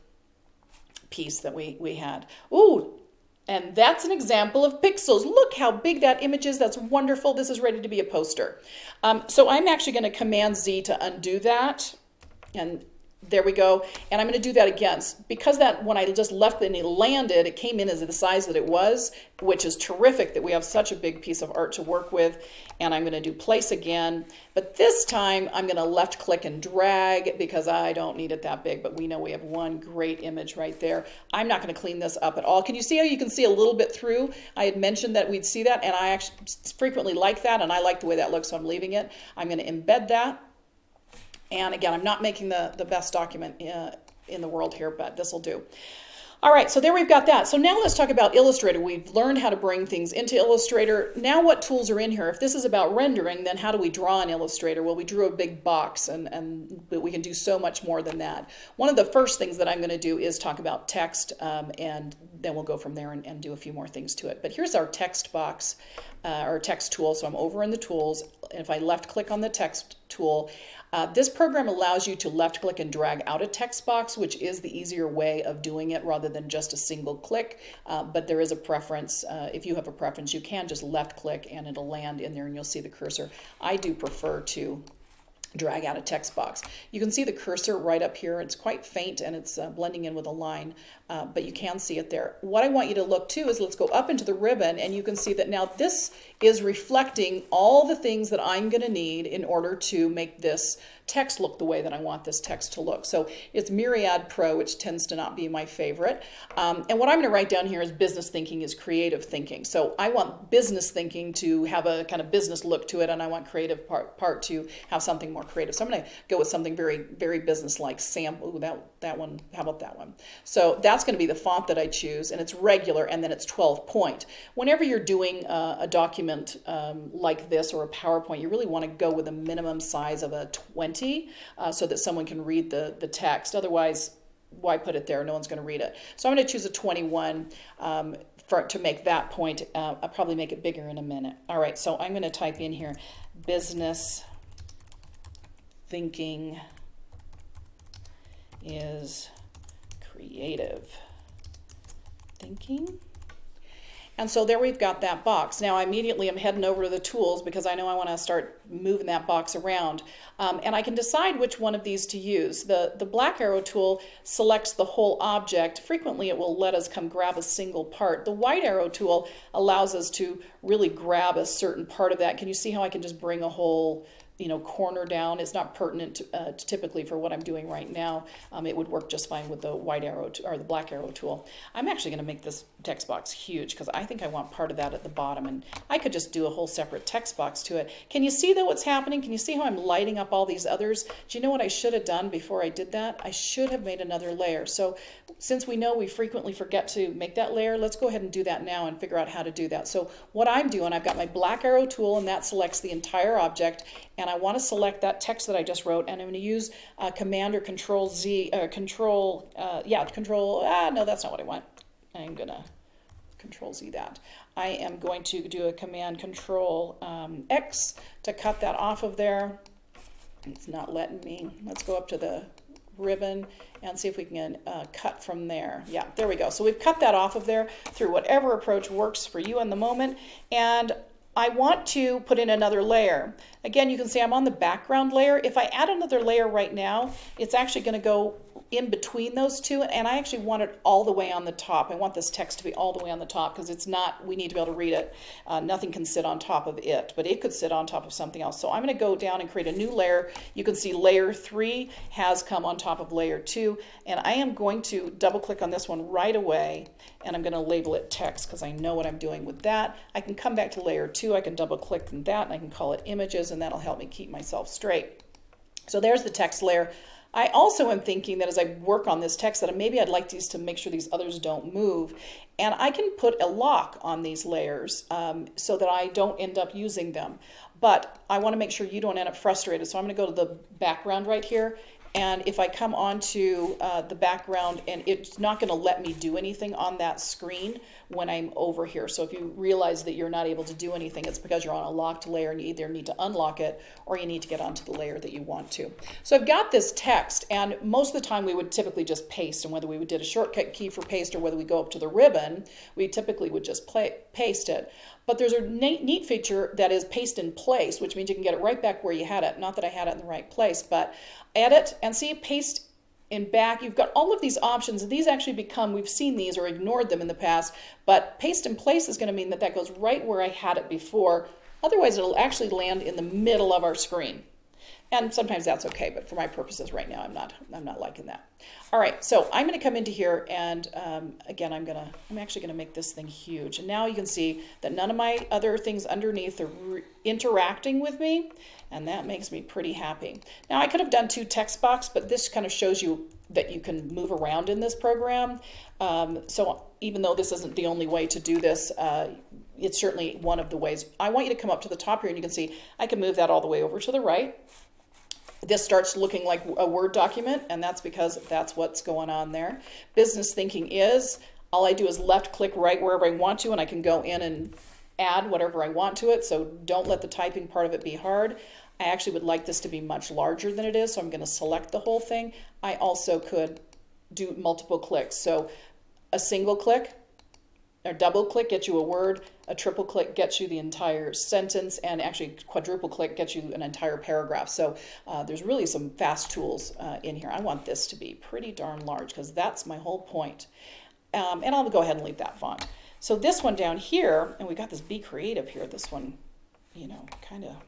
[SPEAKER 1] piece that we had. Ooh! And that's an example of pixels. Look how big that image is. That's wonderful. This is ready to be a poster. So I'm actually going to Command Z to undo that. And there we go. And I'm going to do that again. Because that when I just left and it landed, it came in as the size that it was, which is terrific that we have such a big piece of art to work with. And I'm going to do place again. But this time I'm going to left click and drag because I don't need it that big. But we know we have one great image right there. I'm not going to clean this up at all. Can you see how you can see a little bit through? I had mentioned that we'd see that, and I actually frequently like that, and I like the way that looks, so I'm leaving it. I'm going to embed that. And again, I'm not making the best document in the world here, but this will do. All right, so there we've got that. So now let's talk about Illustrator. We've learned how to bring things into Illustrator. Now what tools are in here? If this is about rendering, then how do we draw in Illustrator? Well, we drew a big box, but we can do so much more than that. One of the first things that I'm going to do is talk about text, and then we'll go from there and do a few more things to it. But here's our text box, or text tool. So I'm over in the tools, and if I left click on the text tool, this program allows you to left click and drag out a text box, which is the easier way of doing it rather than just a single click. But there is a preference. If you have a preference, you can just left click and it'll land in there and you'll see the cursor. I do prefer to drag out a text box. You can see the cursor right up here. It's quite faint and it's blending in with a line, but you can see it there. What I want you to look to is let's go up into the ribbon, and you can see that now this is reflecting all the things that I'm going to need in order to make this text look the way that I want this text to look. So it's Myriad Pro, which tends to not be my favorite. And what I'm going to write down here is business thinking is creative thinking. So I want business thinking to have a kind of business look to it, and I want creative part to have something more creative. So I'm going to go with something very, very business-like. Ooh, that one, how about that one? So that's going to be the font that I choose, and it's regular, and then it's 12 point. Whenever you're doing a document like this or a PowerPoint, you really want to go with a minimum size of a 20 so that someone can read the text. Otherwise, why put it there? No one's going to read it. So I'm going to choose a 21 to make that point. I'll probably make it bigger in a minute. All right, so I'm going to type in here, business thinking is creative thinking. And so there we've got that box. Now I immediately am heading over to the tools because I know I want to start moving that box around. And I can decide which one of these to use. The black arrow tool selects the whole object. Frequently it will let us come grab a single part. The white arrow tool allows us to really grab a certain part of that. Can you see how I can just bring a whole corner down? It's not pertinent typically for what I'm doing right now. It would work just fine with the white arrow or the black arrow tool. I'm actually going to make this text box huge because I think I want part of that at the bottom, and I could just do a whole separate text box to it. Can you see though what's happening? Can you see how I'm lighting up all these others? Do you know what I should have done before I did that? I should have made another layer. So since we know we frequently forget to make that layer, let's go ahead and do that now and figure out how to do that. So what I'm doing, I've got my black arrow tool, and that selects the entire object, and and I want to select that text that I just wrote, and I'm going to use Command or Control Z, Control, no, that's not what I want. I'm going to Control Z that. I am going to do a Command Control X to cut that off of there. It's not letting me. Let's go up to the ribbon and see if we can cut from there. Yeah, there we go. So we've cut that off of there through whatever approach works for you in the moment. And I want to put in another layer. Again, you can see I'm on the background layer. If I add another layer right now, it's actually going to go in between those two, and I actually want it all the way on the top. I want this text to be all the way on the top because it's not, we need to be able to read it. Nothing can sit on top of it, but it could sit on top of something else. So I'm going to go down and create a new layer. You can see layer 3 has come on top of layer 2, and I am going to double click on this one right away, and I'm going to label it text because I know what I'm doing with that. I can come back to layer 2, I can double click on that, and I can call it images, and that'll help me keep myself straight. So there's the text layer. I also am thinking that as I work on this text that maybe I'd like these to make sure these others don't move. And I can put a lock on these layers so that I don't end up using them. But I want to make sure you don't end up frustrated. So I'm going to go to the background right here. And if I come onto the background, and it's not going to let me do anything on that screen when I'm over here. So if you realize that you're not able to do anything, it's because you're on a locked layer and you either need to unlock it or you need to get onto the layer that you want to. So I've got this text, and most of the time we would typically just paste, and whether we did a shortcut key for paste or whether we go up to the ribbon, we typically would just paste it. But there's a neat feature that is paste in place, which means you can get it right back where you had it. Not that I had it in the right place, but edit and see paste in back. You've got all of these options, and these actually become, we've seen these or ignored them in the past, but paste in place is going to mean that that goes right where I had it before. Otherwise, it'll actually land in the middle of our screen. And sometimes that's okay, but for my purposes right now, I'm not liking that. All right, so I'm going to come into here, and again, I'm actually going to make this thing huge. And now you can see that none of my other things underneath are interacting with me, and that makes me pretty happy. Now I could have done 2 text box, but this kind of shows you that you can move around in this program. So even though this isn't the only way to do this, it's certainly one of the ways. I want you to come up to the top here, and you can see I can move that all the way over to the right. This starts looking like a Word document, and that's because that's what's going on there. Business thinking is, all I do is left click right wherever I want to, and I can go in and add whatever I want to it, so don't let the typing part of it be hard. I actually would like this to be much larger than it is, so I'm going to select the whole thing. I also could do multiple clicks, so a single click or double click gets you a word, a triple click gets you the entire sentence, and actually quadruple click gets you an entire paragraph. So there's really some fast tools in here. I want this to be pretty darn large because that's my whole point. And I'll go ahead and leave that font. So this one down here, and we got this Be Creative here, this one, you know, kind of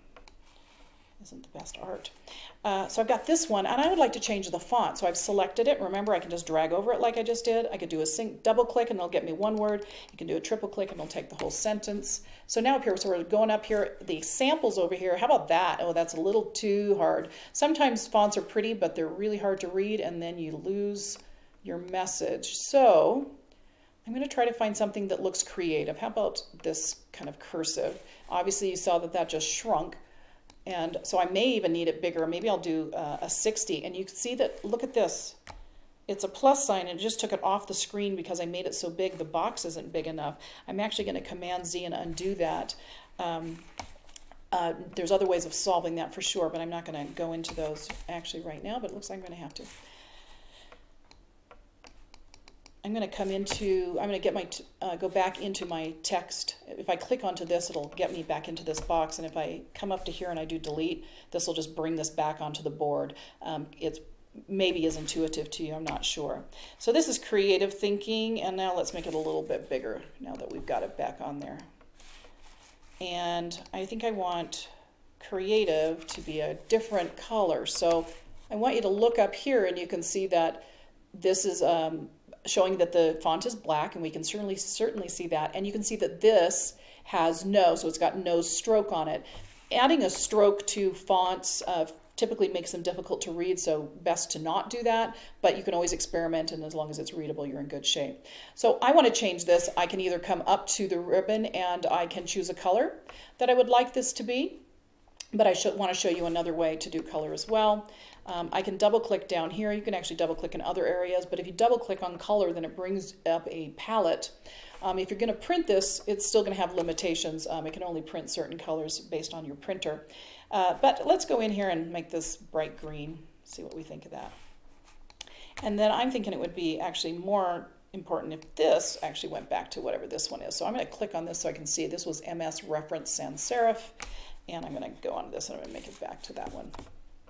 [SPEAKER 1] isn't the best art. So I've got this one, and I would like to change the font. So I've selected it. Remember, I can just drag over it like I just did. I could do a double click, and it'll get me one word. You can do a triple click, and it'll take the whole sentence. So now up here, so we're going up here, the samples over here. How about that? Oh, that's a little too hard. Sometimes fonts are pretty, but they're really hard to read, and then you lose your message. So I'm going to try to find something that looks creative. How about this kind of cursive? Obviously, you saw that that just shrunk. And so I may even need it bigger. Maybe I'll do a 60. And you can see that, look at this. It's a plus sign, and it just took it off the screen because I made it so big. The box isn't big enough. I'm actually going to Command Z and undo that. There's other ways of solving that for sure, but I'm not going to go into those actually right now, but it looks like I'm going to have to. I'm going to come into, I'm going to get my, go back into my text. If I click onto this, it'll get me back into this box. And if I come up to here and I do delete, this will just bring this back onto the board. It's maybe is intuitive to you, I'm not sure. So this is creative thinking, and now let's make it a little bit bigger now that we've got it back on there. And I think I want creative to be a different color. So I want you to look up here, and you can see that this is showing that the font is black, and we can certainly see that. And you can see that this has no, so it's got no stroke on it. Adding a stroke to fonts typically makes them difficult to read, so best to not do that, but you can always experiment, and as long as it's readable, you're in good shape. So I want to change this. I can either come up to the ribbon and I can choose a color that I would like this to be. but I want to show you another way to do color as well. I can double click down here. You can actually double click in other areas, but if you double click on color, then it brings up a palette. If you're going to print this, it's still going to have limitations. It can only print certain colors based on your printer. But let's go in here and make this bright green, see what we think of that. And then I'm thinking it would be actually more important if this actually went back to whatever this one is. So I'm going to click on this so I can see this was MS Reference Sans Serif. And I'm going to go on this and I'm going to make it back to that one.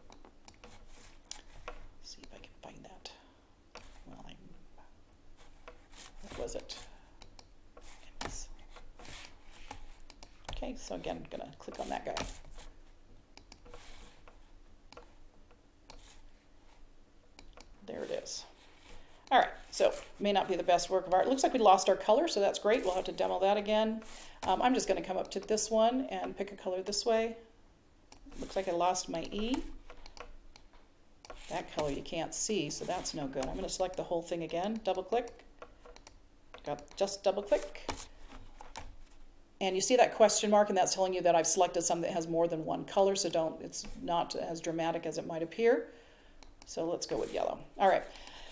[SPEAKER 1] See if I can find that. Well, what was it? MS. Okay, so again, I'm going to click on that guy. There it is. All right, so may not be the best work of art. It looks like we lost our color, so that's great. We'll have to demo that again. I'm just going to come up to this one and pick a color this way. Looks like I lost my E. That color you can't see, so that's no good. I'm going to select the whole thing again, double click. Just double click. And you see that question mark, and that's telling you that I've selected something that has more than one color, so it's not as dramatic as it might appear. So let's go with yellow. All right.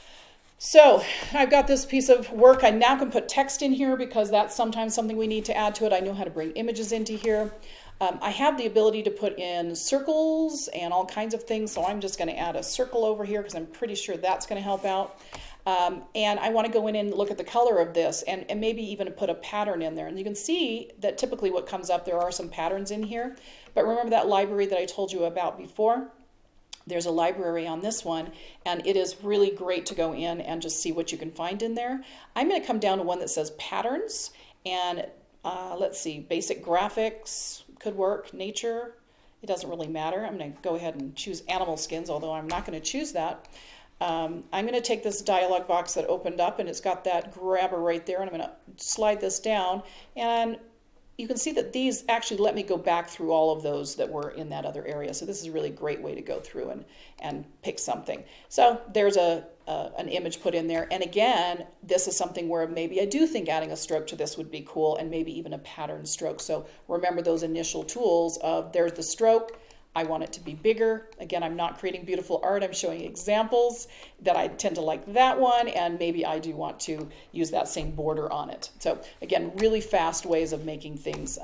[SPEAKER 1] So I've got this piece of work. I now can put text in here because that's sometimes something we need to add to it. I know how to bring images into here. I have the ability to put in circles and all kinds of things, so I'm just going to add a circle over here because I'm pretty sure that's going to help out. And I want to go in and look at the color of this and maybe even put a pattern in there. And you can see that typically what comes up, there are some patterns in here. But remember that library that I told you about before? There's a library on this one, and it is really great to go in and just see what you can find in there. I'm going to come down to one that says patterns, and let's see, basic graphics could work, nature, it doesn't really matter. I'm going to go ahead and choose animal skins, although I'm not going to choose that. I'm going to take this dialog box that opened up, and it's got that grabber right there, and I'm going to slide this down, and you can see that these actually let me go back through all of those that were in that other area. So this is a really great way to go through and pick something. So there's an image put in there. And again, this is something where maybe I do think adding a stroke to this would be cool, and maybe even a pattern stroke. So remember those initial tools of there's the stroke. I want it to be bigger. Again, I'm not creating beautiful art. I'm showing examples that I tend to like that one, and maybe I do want to use that same border on it. So again, really fast ways of making things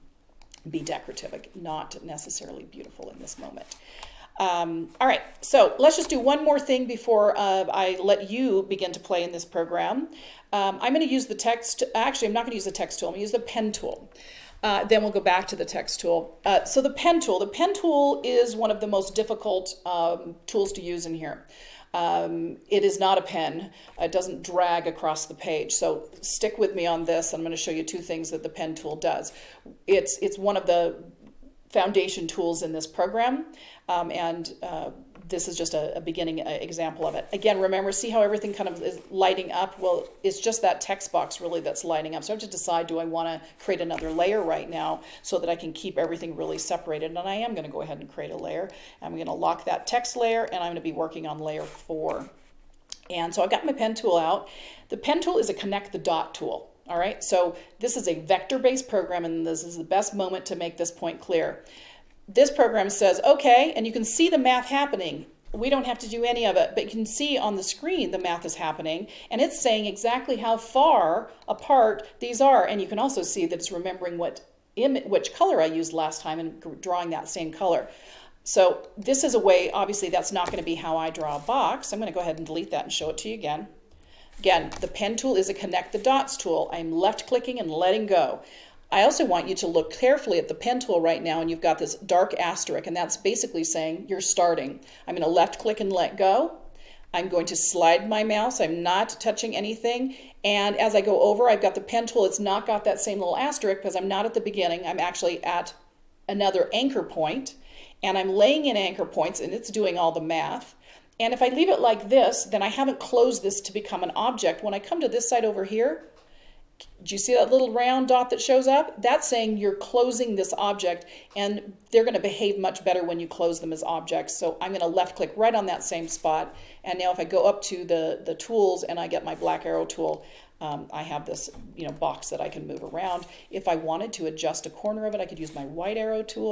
[SPEAKER 1] be decorative, not necessarily beautiful in this moment. All right, so let's just do one more thing before I let you begin to play in this program. I'm going to use the text. Actually, I'm not going to use the text tool. I'm going to use the pen tool. Then we'll go back to the text tool. So the pen tool is one of the most difficult tools to use in here. It is not a pen. It doesn't drag across the page. So stick with me on this. I'm going to show you two things that the pen tool does. It's one of the foundation tools in this program, and this is just a beginning example of it. Again, remember, see how everything kind of is lighting up? Well, it's just that text box really that's lighting up. So I have to decide, do I want to create another layer right now so that I can keep everything really separated? And I am going to go ahead and create a layer. I'm going to lock that text layer, and I'm going to be working on layer 4. And so I've got my pen tool out. The pen tool is a connect the dot tool. All right, so this is a vector-based program, and this is the best moment to make this point clear. This program says, okay, and you can see the math happening. We don't have to do any of it, but you can see on the screen the math is happening, and it's saying exactly how far apart these are. And you can also see that it's remembering which color I used last time and drawing that same color. So this is a way, obviously that's not going to be how I draw a box. I'm going to go ahead and delete that and show it to you again. Again, the pen tool is a connect the dots tool. I'm left clicking and letting go. I also want you to look carefully at the pen tool right now, and you've got this dark asterisk, and that's basically saying you're starting. I'm going to left click and let go. I'm going to slide my mouse. I'm not touching anything. And as I go over, I've got the pen tool. It's not got that same little asterisk because I'm not at the beginning. I'm actually at another anchor point, and I'm laying in anchor points, and it's doing all the math. And if I leave it like this, then I haven't closed this to become an object. When I come to this side over here, do you see that little round dot that shows up? That's saying you're closing this object, and they're going to behave much better when you close them as objects. So I'm going to left click right on that same spot. And now if I go up to the tools and I get my black arrow tool, I have this box that I can move around. If I wanted to adjust a corner of it, I could use my white arrow tool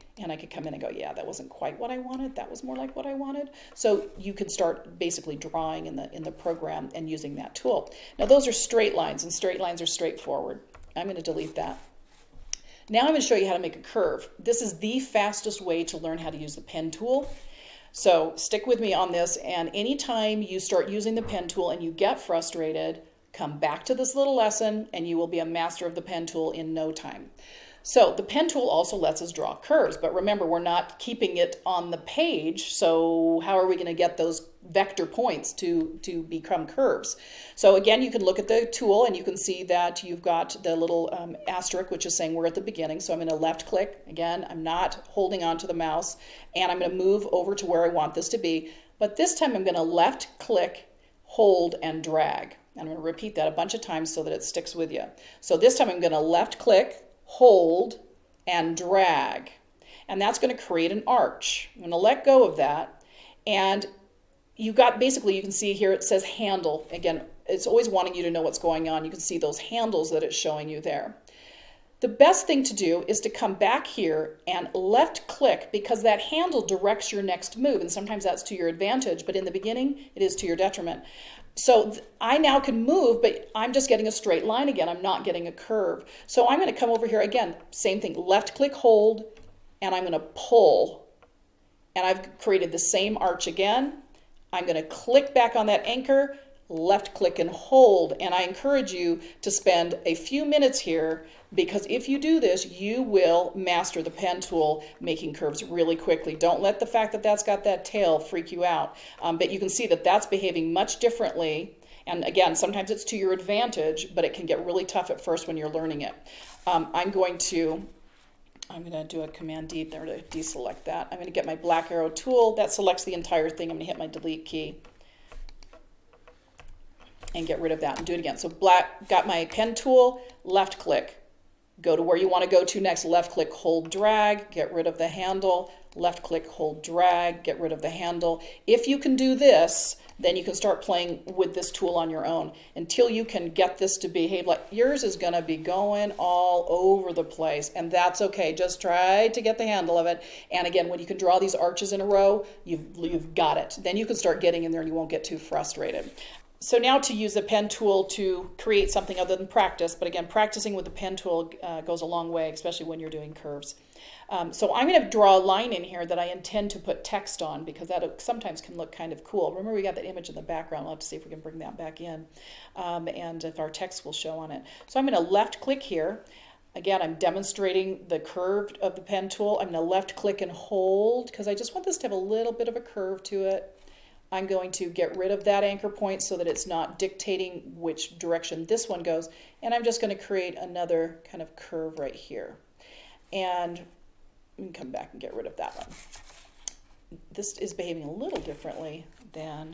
[SPEAKER 1] And I could come in and go, yeah, that wasn't quite what I wanted. That was more like what I wanted. So you can start basically drawing in the program and using that tool. Now those are straight lines, and straight lines are straightforward. I'm going to delete that. Now I'm going to show you how to make a curve. This is the fastest way to learn how to use the pen tool. So stick with me on this, and anytime you start using the pen tool and you get frustrated, come back to this little lesson and you will be a master of the pen tool in no time. So the pen tool also lets us draw curves, but remember, we're not keeping it on the page, so how are we going to get those vector points to become curves? So again, you can look at the tool and you can see that you've got the little asterisk, which is saying we're at the beginning. So I'm going to left click. Again, I'm not holding on to the mouse, and I'm going to move over to where I want this to be. But this time I'm going to left click, hold, and drag. And I'm going to repeat that a bunch of times so that it sticks with you. So this time I'm going to left click, hold, and drag. And that's going to create an arch. I'm going to let go of that. And you got, basically, you can see here it says handle. Again, it's always wanting you to know what's going on. You can see those handles that it's showing you there. The best thing to do is to come back here and left click, because that handle directs your next move. And sometimes that's to your advantage, but in the beginning, it is to your detriment. So I now can move, but I'm just getting a straight line again. I'm not getting a curve. So I'm going to come over here again, same thing, left click, hold, and I'm going to pull. And I've created the same arch again. I'm going to click back on that anchor, left click and hold. And I encourage you to spend a few minutes here, because if you do this, you will master the pen tool, making curves really quickly. Don't let the fact that that's got that tail freak you out. But you can see that that's behaving much differently. And again, sometimes it's to your advantage, but it can get really tough at first when you're learning it. I'm going to do a Command D there to deselect that. I'm going to get my black arrow tool. That selects the entire thing. I'm going to hit my delete key and get rid of that and do it again. So got my pen tool, left click. Go to where you want to go to next, left click, hold, drag, get rid of the handle, left click, hold, drag, get rid of the handle. If you can do this, then you can start playing with this tool on your own until you can get this to behave like yours is going to be going all over the place, and that's okay. Just try to get the handle of it. And again, when you can draw these arches in a row, you've got it. Then you can start getting in there and you won't get too frustrated. So now to use the pen tool to create something other than practice, but again, practicing with the pen tool goes a long way, especially when you're doing curves. So I'm going to draw a line in here that I intend to put text on, because that sometimes can look kind of cool. Remember, we got that image in the background. We'll have to see if we can bring that back in, and if our text will show on it. So I'm going to left click here. Again, I'm demonstrating the curve of the pen tool. I'm going to left click and hold, because I just want this to have a little bit of a curve to it. I'm going to get rid of that anchor point so that it's not dictating which direction this one goes. And I'm just going to create another kind of curve right here. And we can come back and get rid of that one. This is behaving a little differently than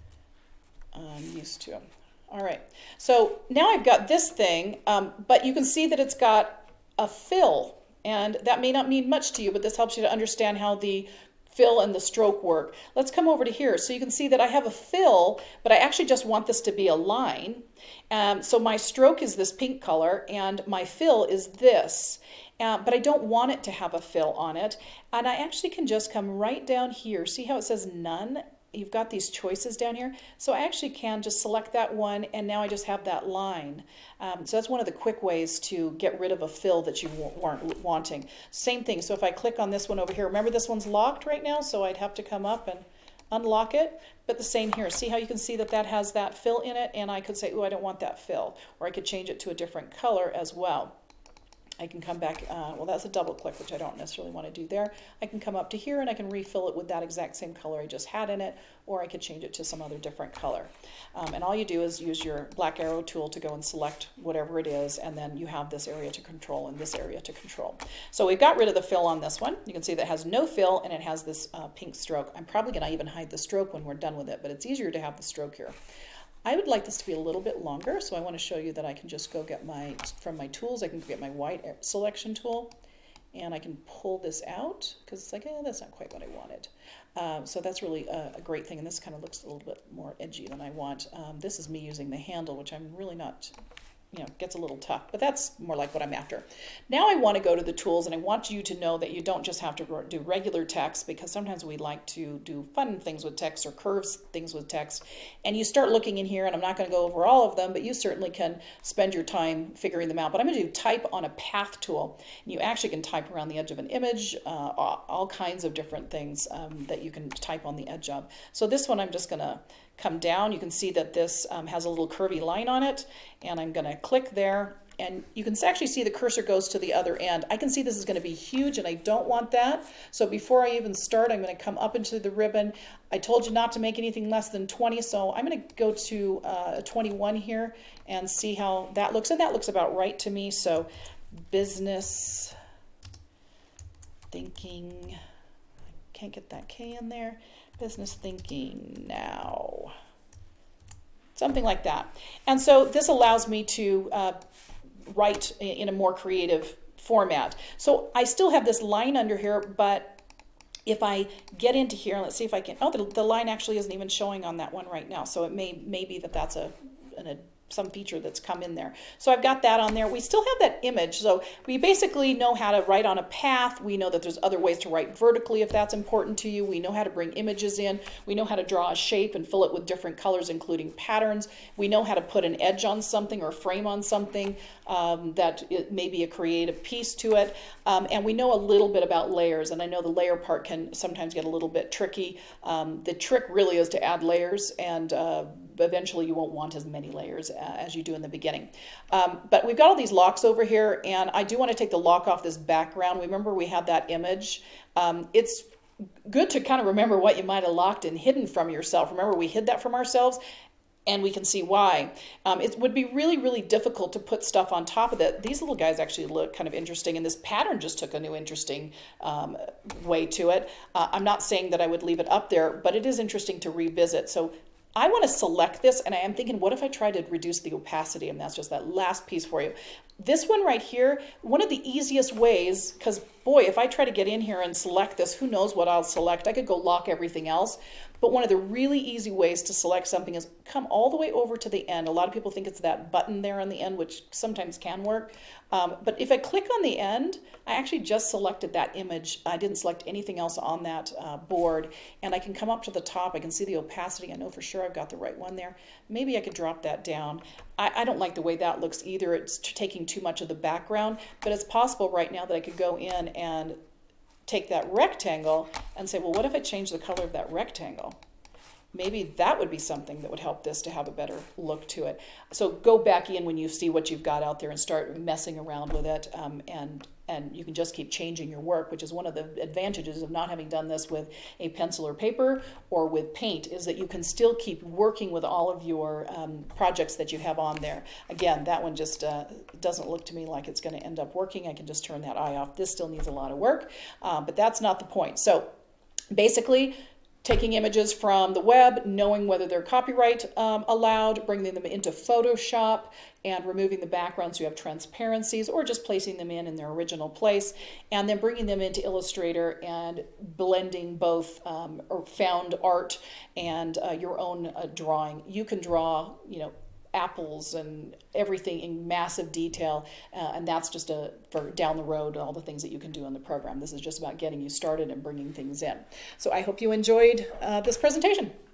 [SPEAKER 1] I'm used to. All right, so now I've got this thing, but you can see that it's got a fill. And that may not mean much to you, but this helps you to understand how the fill and the stroke work. Let's come over to here. So you can see that I have a fill, but I actually just want this to be a line. So my stroke is this pink color and my fill is this. But I don't want it to have a fill on it. And I actually can just come right down here. See how it says none? You've got these choices down here. So I actually can just select that one, and now I just have that line. So that's one of the quick ways to get rid of a fill that you weren't wanting. Same thing, so if I click on this one over here, remember this one's locked right now, so I'd have to come up and unlock it. But the same here, see how you can see that that has that fill in it, and I could say, oh, I don't want that fill. Or I could change it to a different color as well. I can come back, well, that's a double click, which I don't necessarily want to do there. I can come up to here and I can refill it with that exact same color I just had in it, or I could change it to some other different color. And all you do is use your black arrow tool to go and select whatever it is, and then you have this area to control and this area to control. So we've got rid of the fill on this one. You can see that it has no fill and it has this pink stroke. I'm probably going to even hide the stroke when we're done with it, but it's easier to have the stroke here. I would like this to be a little bit longer, so I want to show you that I can just go get from my tools, I can get my white selection tool, and I can pull this out, because it's like, that's not quite what I wanted. So that's really a great thing, and this kind of looks a little bit more edgy than I want. This is me using the handle, which I'm really not gets a little tough, but that's more like what I'm after. Now I want to go to the tools, and I want you to know that you don't just have to do regular text, because sometimes we like to do fun things with text or curves things with text. And you start looking in here, and I'm not going to go over all of them, but you certainly can spend your time figuring them out. But I'm going to do type on a path tool. And you actually can type around the edge of an image, all kinds of different things that you can type on the edge of. So this one I'm just going to come down. You can see that this has a little curvy line on it, and I'm going to click there, and you can actually see the cursor goes to the other end. I can see this is going to be huge, and I don't want that. So before I even start, I'm going to come up into the ribbon. I told you not to make anything less than 20, so I'm going to go to 21 here and see how that looks, and that looks about right to me. So business thinking, I can't get that K in there. Business thinking now, something like that. And so this allows me to write in a more creative format. So I still have this line under here, but if I get into here, let's see if I can, oh, the line actually isn't even showing on that one right now. So it may be that that's some feature that's come in there. So I've got that on there. We still have that image. So we basically know how to write on a path. We know that there's other ways to write vertically if that's important to you. We know how to bring images in. We know how to draw a shape and fill it with different colors, including patterns. We know how to put an edge on something or a frame on something that it may be a creative piece to it. And we know a little bit about layers. And I know the layer part can sometimes get a little bit tricky. The trick really is to add layers, and eventually you won't want as many layers as you do in the beginning. But we've got all these locks over here, and I do want to take the lock off this background. Remember we had that image. It's good to kind of remember what you might have locked and hidden from yourself. Remember, we hid that from ourselves, and we can see why. It would be really, really difficult to put stuff on top of that. These little guys actually look kind of interesting, and this pattern just took a new interesting way to it. I'm not saying that I would leave it up there, but it is interesting to revisit. So I want to select this, and I am thinking, what if I try to reduce the opacity? And that's just that last piece for you. This one right here, one of the easiest ways, because boy, if I try to get in here and select this, who knows what I'll select. I could go lock everything else. But one of the really easy ways to select something is come all the way over to the end. A lot of people think it's that button there on the end, which sometimes can work. But if I click on the end, I actually just selected that image. I didn't select anything else on that board. And I can come up to the top. I can see the opacity. I know for sure I've got the right one there. Maybe I could drop that down. I don't like the way that looks either. It's taking too much of the background. But it's possible right now that I could go in and take that rectangle and say, well, what if I change the color of that rectangle? Maybe that would be something that would help this to have a better look to it. So go back in when you see what you've got out there and start messing around with it, and you can just keep changing your work, which is one of the advantages of not having done this with a pencil or paper or with paint, is that you can still keep working with all of your projects that you have on there. Again, that one just doesn't look to me like it's going to end up working. I can just turn that eye off. This still needs a lot of work, but that's not the point. So basically, taking images from the web, knowing whether they're copyright allowed, bringing them into Photoshop, and removing the background so you have transparencies, or just placing them in their original place, and then bringing them into Illustrator and blending both or found art and your own drawing. You can draw, apples and everything in massive detail, and that's just for down the road, all the things that you can do in the program. This is just about getting you started and bringing things in. So I hope you enjoyed this presentation.